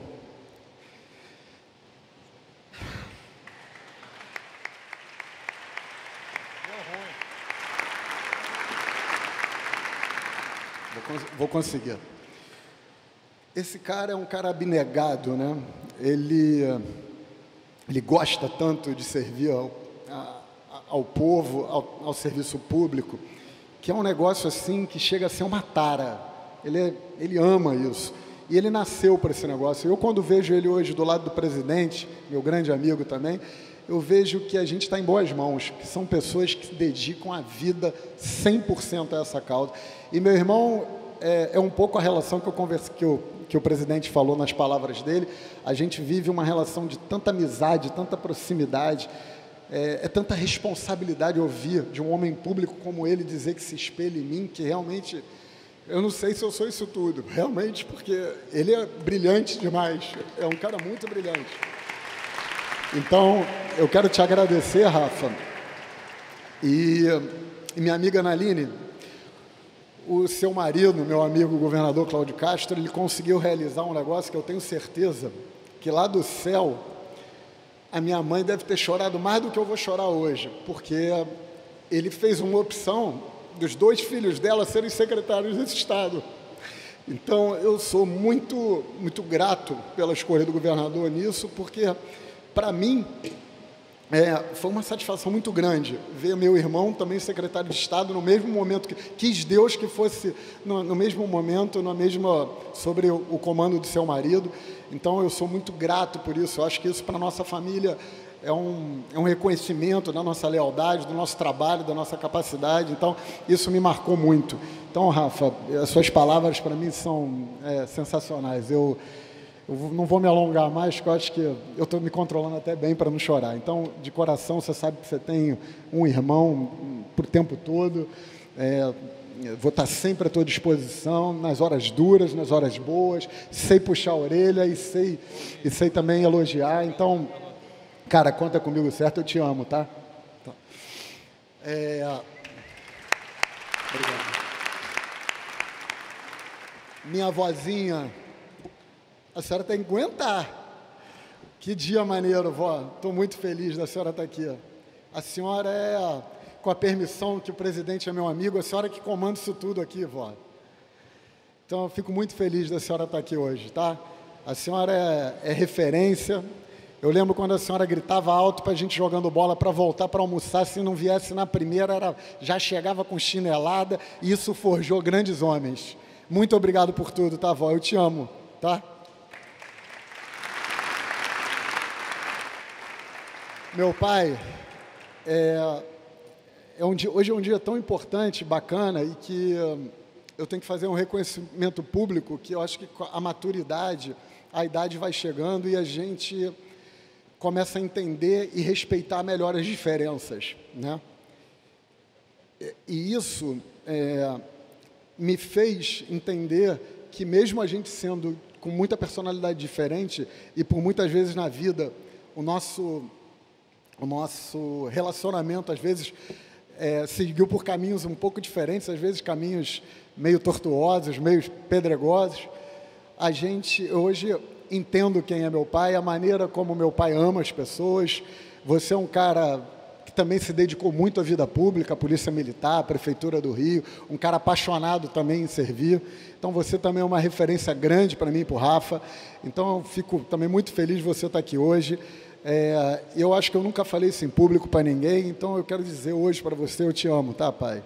Speaker 9: Vou conseguir. Esse cara é um cara abnegado, né? Ele gosta tanto de servir ao povo, ao serviço público, que é um negócio assim que chega a ser uma tara. Ele ama isso. E ele nasceu para esse negócio. Eu, quando vejo ele hoje do lado do presidente, meu grande amigo também, eu vejo que a gente está em boas mãos, que são pessoas que se dedicam a vida 100% a essa causa. E, meu irmão, é um pouco a relação que o presidente falou nas palavras dele. A gente vive uma relação de tanta amizade, tanta proximidade, tanta responsabilidade ouvir de um homem público como ele dizer que se espelha em mim, que realmente, eu não sei se eu sou isso tudo, realmente, porque ele é brilhante demais, é um cara muito brilhante. Então, eu quero te agradecer, Rafa, e minha amiga Naline, o seu marido, meu amigo o governador Cláudio Castro, ele conseguiu realizar um negócio que eu tenho certeza que lá do céu, a minha mãe deve ter chorado mais do que eu vou chorar hoje, porque ele fez uma opção dos 2 filhos dela serem secretários desse Estado. Então, eu sou muito, muito grato pela escolha do governador nisso, porque, para mim, foi uma satisfação muito grande ver meu irmão, também secretário de Estado, no mesmo momento, quis Deus que fosse no mesmo momento, sobre o comando do seu marido. Então, eu sou muito grato por isso. Eu acho que isso, para a nossa família, é um reconhecimento da nossa lealdade, do nosso trabalho, da nossa capacidade. Então, isso me marcou muito. Então, Rafa, as suas palavras, para mim, são sensacionais. Eu não vou me alongar mais, porque eu acho que eu estou me controlando até bem para não chorar. Então, de coração, você sabe que você tem um irmão por o tempo todo. Vou estar sempre à tua disposição, nas horas duras, nas horas boas. Sei puxar a orelha e sei também elogiar. Então, cara, conta comigo, certo? Eu te amo, tá? Obrigado. Minha vozinha... A senhora tem que aguentar. Que dia maneiro, vó. Estou muito feliz da senhora estar aqui. A senhora com a permissão que o presidente é meu amigo, a senhora que comanda isso tudo aqui, vó. Então, eu fico muito feliz da senhora estar aqui hoje, tá? A senhora é referência. Eu lembro quando a senhora gritava alto para a gente jogando bola para voltar para almoçar. Se não viesse na primeira, já chegava com chinelada. E isso forjou grandes homens. Muito obrigado por tudo, tá, vó? Eu te amo, tá? Meu pai, hoje é um dia tão importante, bacana, e que eu tenho que fazer um reconhecimento público, que eu acho que a maturidade, a idade vai chegando e a gente começa a entender e respeitar melhor as diferenças, né? E isso me fez entender que mesmo a gente sendo com muita personalidade diferente e por muitas vezes na vida, o nosso relacionamento, às vezes, seguiu por caminhos um pouco diferentes, às vezes caminhos meio tortuosos, meio pedregosos. A gente, hoje, entendo quem é meu pai, a maneira como meu pai ama as pessoas. Você é um cara que também se dedicou muito à vida pública, à Polícia Militar, à Prefeitura do Rio, um cara apaixonado também em servir. Então, você também é uma referência grande para mim e para o Rafa. Então, eu fico também muito feliz de você estar aqui hoje. Eu acho que eu nunca falei isso em público para ninguém, então eu quero dizer hoje para você, eu te amo, tá, pai?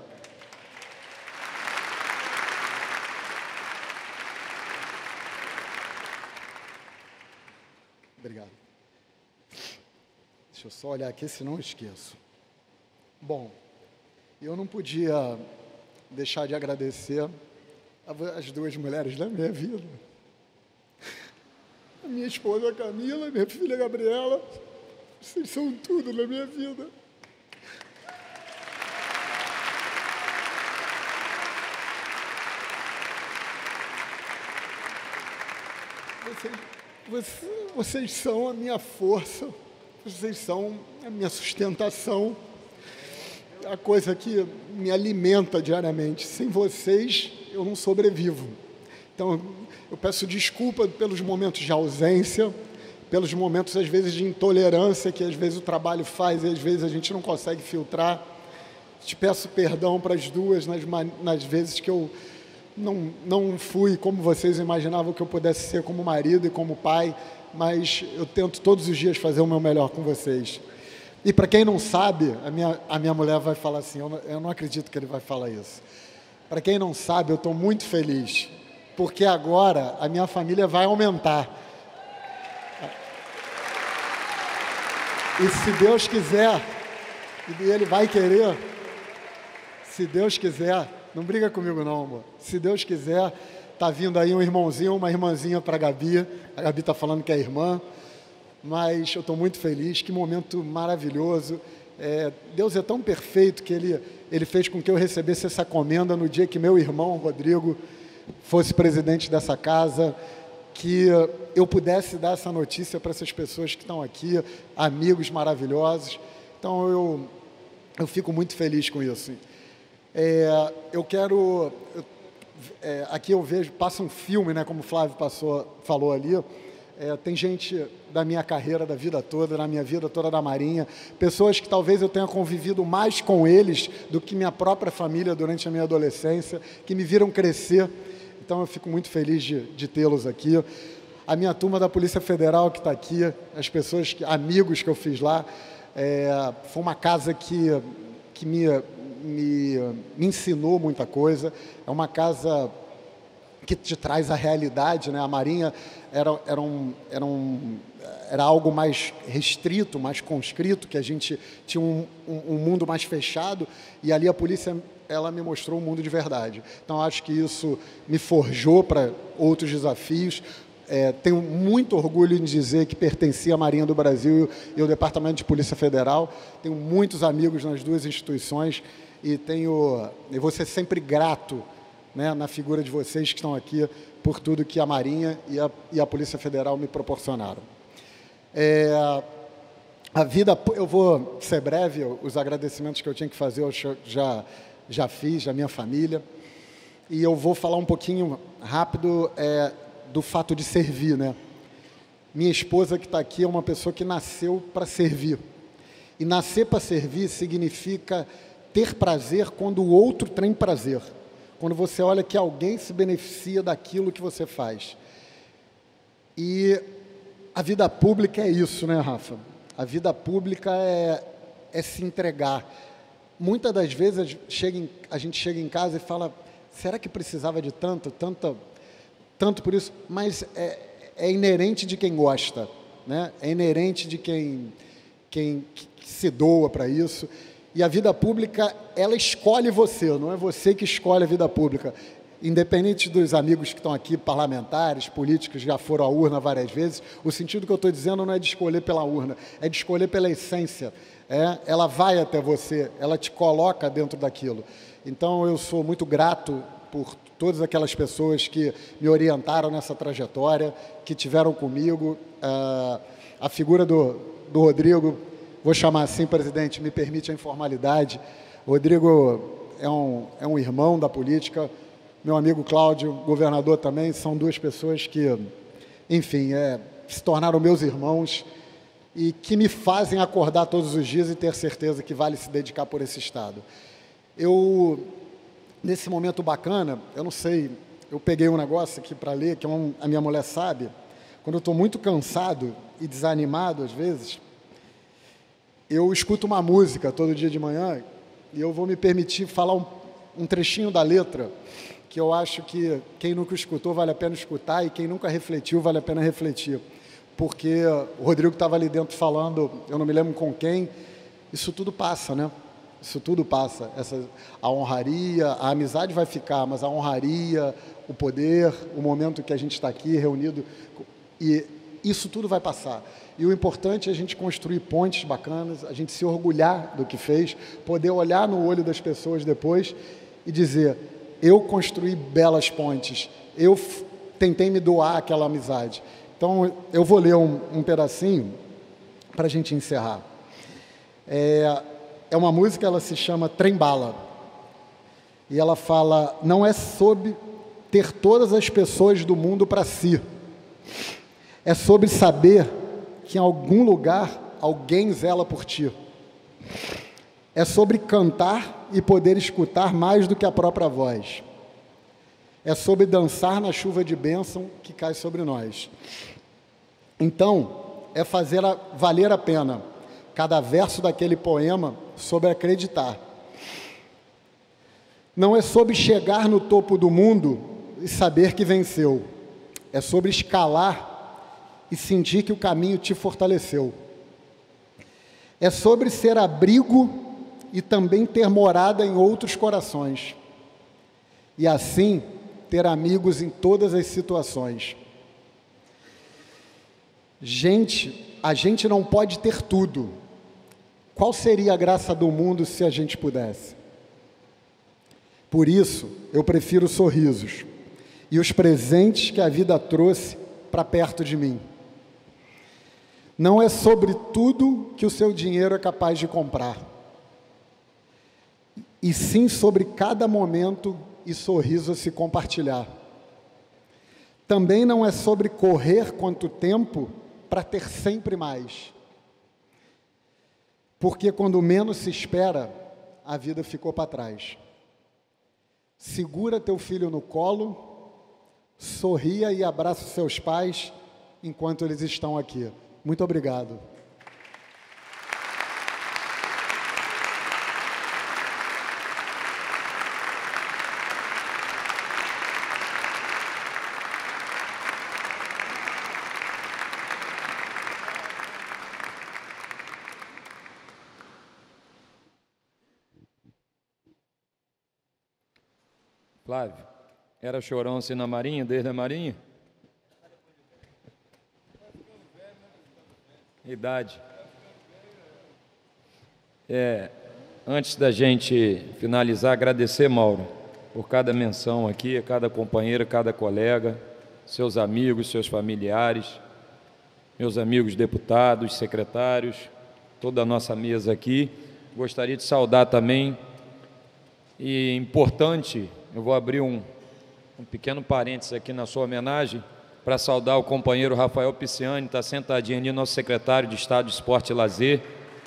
Speaker 9: Obrigado. Deixa eu só olhar aqui, senão eu esqueço. Bom, eu não podia deixar de agradecer as duas mulheres da minha vida. Minha esposa Camila, minha filha Gabriela, vocês são tudo na minha vida. Vocês são a minha força, vocês são a minha sustentação, a coisa que me alimenta diariamente. Sem vocês, eu não sobrevivo. Então, eu peço desculpa pelos momentos de ausência, pelos momentos, às vezes, de intolerância que, às vezes, o trabalho faz e, às vezes, a gente não consegue filtrar. Te peço perdão para as duas nas vezes que eu não fui como vocês imaginavam que eu pudesse ser como marido e como pai, mas eu tento todos os dias fazer o meu melhor com vocês. E, para quem não sabe, a minha mulher vai falar assim, eu não acredito que ele vai falar isso. Para quem não sabe, eu estou muito feliz, porque agora a minha família vai aumentar. E se Deus quiser, e Ele vai querer, se Deus quiser, não briga comigo não, amor. Se Deus quiser, tá vindo aí um irmãozinho, uma irmãzinha para a Gabi está falando que é irmã, mas eu estou muito feliz, que momento maravilhoso. Deus é tão perfeito que Ele fez com que eu recebesse essa comenda no dia que meu irmão, Rodrigo, fosse presidente dessa casa, que eu pudesse dar essa notícia para essas pessoas que estão aqui, amigos maravilhosos. Então, eu fico muito feliz com isso. Aqui eu vejo, passa um filme, né, como o Flávio falou ali, tem gente da minha carreira, da vida toda, na minha vida toda da Marinha, pessoas que talvez eu tenha convivido mais com eles do que minha própria família durante a minha adolescência, que me viram crescer. Então, eu fico muito feliz de tê-los aqui. A minha turma da Polícia Federal que está aqui, as pessoas, amigos que eu fiz lá, Foi uma casa que me ensinou muita coisa. É uma casa que te traz a realidade, né? A Marinha era algo mais restrito, mais conscrito, que a gente tinha um mundo mais fechado, e ali a polícia, ela me mostrou um mundo de verdade. Então, acho que isso me forjou para outros desafios. Tenho muito orgulho em dizer que pertencia à Marinha do Brasil e ao Departamento de Polícia Federal. Tenho muitos amigos nas duas instituições e vou ser sempre grato, né, na figura de vocês que estão aqui, por tudo que a Marinha e a Polícia Federal me proporcionaram. Eu vou ser breve, os agradecimentos que eu tinha que fazer eu já fiz, a minha família, e eu vou falar um pouquinho rápido do fato de servir, né? Minha esposa que está aqui é uma pessoa que nasceu para servir, e nascer para servir significa ter prazer quando o outro tem prazer, quando você olha que alguém se beneficia daquilo que você faz. E a vida pública é isso, né, Rafa? A vida pública é se entregar. Muitas das vezes a gente chega em casa e fala, será que precisava de tanto por isso? Mas é inerente de quem gosta, né? É inerente de quem se doa para isso. E a vida pública, ela escolhe você, não é você que escolhe a vida pública. Independente dos amigos que estão aqui, parlamentares, políticos, já foram à urna várias vezes, o sentido que eu estou dizendo não é de escolher pela urna, é de escolher pela essência. Ela vai até você, ela te coloca dentro daquilo. Então, eu sou muito grato por todas aquelas pessoas que me orientaram nessa trajetória, que tiveram comigo. A figura do Rodrigo, vou chamar assim, presidente, me permite a informalidade. O Rodrigo é um irmão da política. Meu amigo Cláudio, governador também, são duas pessoas que, enfim, se tornaram meus irmãos e que me fazem acordar todos os dias e ter certeza que vale se dedicar por esse Estado. Nesse momento bacana, eu não sei, eu peguei um negócio aqui para ler, que a minha mulher sabe, quando eu estou muito cansado e desanimado, às vezes, eu escuto uma música todo dia de manhã e eu vou me permitir falar um trechinho da letra, que eu acho que quem nunca escutou vale a pena escutar e quem nunca refletiu vale a pena refletir. Porque o Rodrigo estava ali dentro falando, eu não me lembro com quem, isso tudo passa, né? Isso tudo passa. A honraria, a amizade vai ficar, mas a honraria, o poder, o momento que a gente está aqui reunido, e isso tudo vai passar. E o importante é a gente construir pontes bacanas, a gente se orgulhar do que fez, poder olhar no olho das pessoas depois e dizer, eu construí belas pontes, eu tentei me doar àquela amizade. Então, eu vou ler um pedacinho para a gente encerrar. É uma música, ela se chama Trem Bala. E ela fala, não é sobre ter todas as pessoas do mundo para si. É sobre saber que em algum lugar alguém zela por ti. É sobre cantar e poder escutar mais do que a própria voz. É sobre dançar na chuva de bênção que cai sobre nós. Então, é fazer valer a pena cada verso daquele poema sobre acreditar. Não é sobre chegar no topo do mundo e saber que venceu. É sobre escalar e sentir que o caminho te fortaleceu. É sobre ser abrigo e também ter morada em outros corações. E assim, ter amigos em todas as situações. A gente não pode ter tudo. Qual seria a graça do mundo se a gente pudesse? Por isso, eu prefiro sorrisos e os presentes que a vida trouxe para perto de mim. Não é sobre tudo que o seu dinheiro é capaz de comprar, e sim sobre cada momento e sorriso a se compartilhar. Também não é sobre correr quanto tempo para ter sempre mais, porque quando menos se espera, a vida ficou para trás. Segura teu filho no colo, sorria e abraça os seus pais enquanto eles estão aqui. Muito obrigado.
Speaker 2: Flávio, era chorão assim na Marinha, desde a Marinha? Idade. Antes da gente finalizar, agradecer, Mauro, por cada menção aqui, a cada companheiro, cada colega, seus amigos, seus familiares, meus amigos deputados, secretários, toda a nossa mesa aqui. Gostaria de saudar também, e importante, eu vou abrir um pequeno parênteses aqui na sua homenagem, para saudar o companheiro Rafael Pisciani, está sentadinho ali, nosso secretário de Estado de Esporte e Lazer.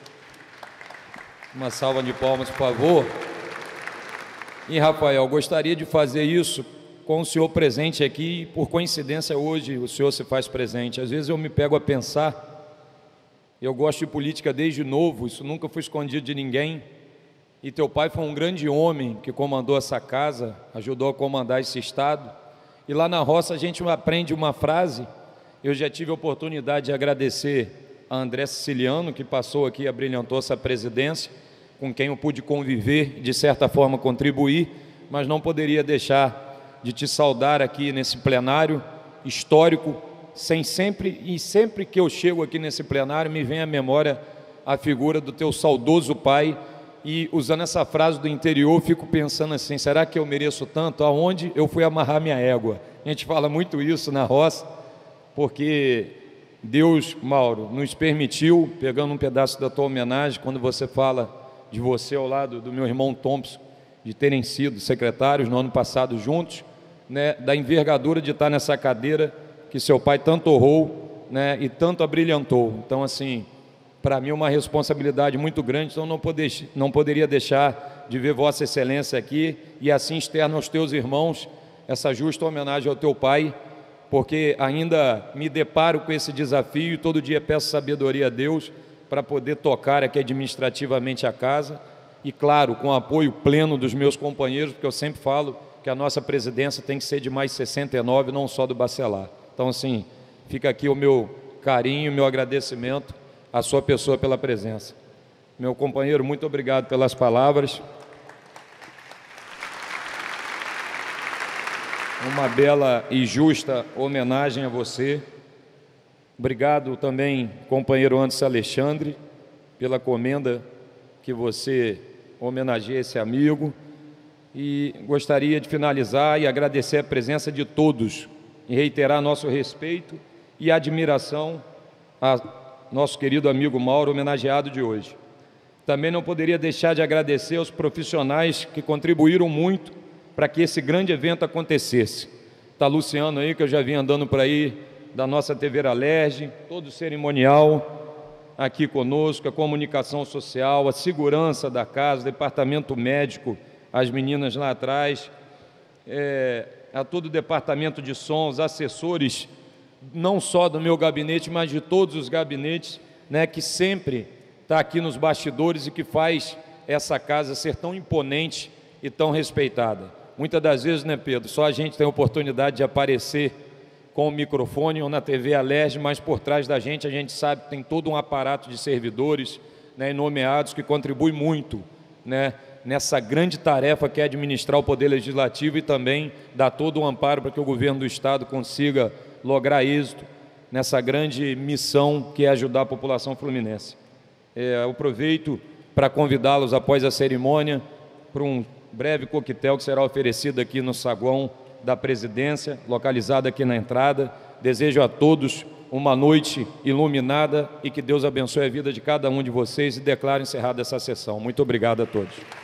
Speaker 2: Uma salva de palmas, por favor. E, Rafael, gostaria de fazer isso com o senhor presente aqui, por coincidência hoje o senhor se faz presente. Às vezes eu me pego a pensar, eu gosto de política desde novo, isso nunca foi escondido de ninguém, e teu pai foi um grande homem que comandou essa casa, ajudou a comandar esse estado, e lá na roça a gente aprende uma frase. Eu já tive a oportunidade de agradecer a André Siciliano, que passou aqui e abrilhantou essa presidência, com quem eu pude conviver, de certa forma contribuir, mas não poderia deixar de te saudar aqui nesse plenário histórico, sempre que eu chego aqui nesse plenário, me vem à memória a figura do teu saudoso pai, e usando essa frase do interior, fico pensando assim, será que eu mereço tanto? Aonde eu fui amarrar minha égua? A gente fala muito isso na roça, porque Deus, Mauro, nos permitiu, pegando um pedaço da tua homenagem, quando você fala de você ao lado do meu irmão Thompson, de terem sido secretários no ano passado juntos, né, da envergadura de estar nessa cadeira que seu pai tanto honrou, né, e tanto abrilhantou. Então, assim, para mim é uma responsabilidade muito grande, então não poderia deixar de ver Vossa Excelência aqui e assim externo aos teus irmãos essa justa homenagem ao teu pai, porque ainda me deparo com esse desafio e todo dia peço sabedoria a Deus para poder tocar aqui administrativamente a casa e, claro, com o apoio pleno dos meus companheiros, porque eu sempre falo que a nossa presidência tem que ser de mais 69, não só do Bacelar. Então, assim, fica aqui o meu carinho, o meu agradecimento à sua pessoa pela presença. Meu companheiro, muito obrigado pelas palavras. Uma bela e justa homenagem a você. Obrigado também, companheiro Anderson Alexandre, pela comenda que você homenageia esse amigo. E gostaria de finalizar e agradecer a presença de todos e reiterar nosso respeito e admiração a nosso querido amigo Mauro, homenageado de hoje. Também não poderia deixar de agradecer aos profissionais que contribuíram muito para que esse grande evento acontecesse. Está Luciano aí, que eu já vim andando por aí, da nossa TV Alerj, todo o cerimonial aqui conosco, a comunicação social, a segurança da casa, o departamento médico, as meninas lá atrás, a todo o departamento de som, os assessores, não só do meu gabinete, mas de todos os gabinetes, né, que sempre está aqui nos bastidores e que faz essa casa ser tão imponente e tão respeitada. Muitas das vezes, né, Pedro, só a gente tem a oportunidade de aparecer com o microfone ou na TV Alerj, mas por trás da gente a gente sabe que tem todo um aparato de servidores, né, nomeados que contribui muito, né, nessa grande tarefa que é administrar o Poder Legislativo e também dar todo o amparo para que o governo do Estado consiga lograr êxito nessa grande missão que é ajudar a população fluminense. Eu aproveito para convidá-los após a cerimônia para um breve coquetel que será oferecido aqui no saguão da presidência, localizado aqui na entrada. Desejo a todos uma noite iluminada e que Deus abençoe a vida de cada um de vocês e declaro encerrada essa sessão. Muito obrigado a todos.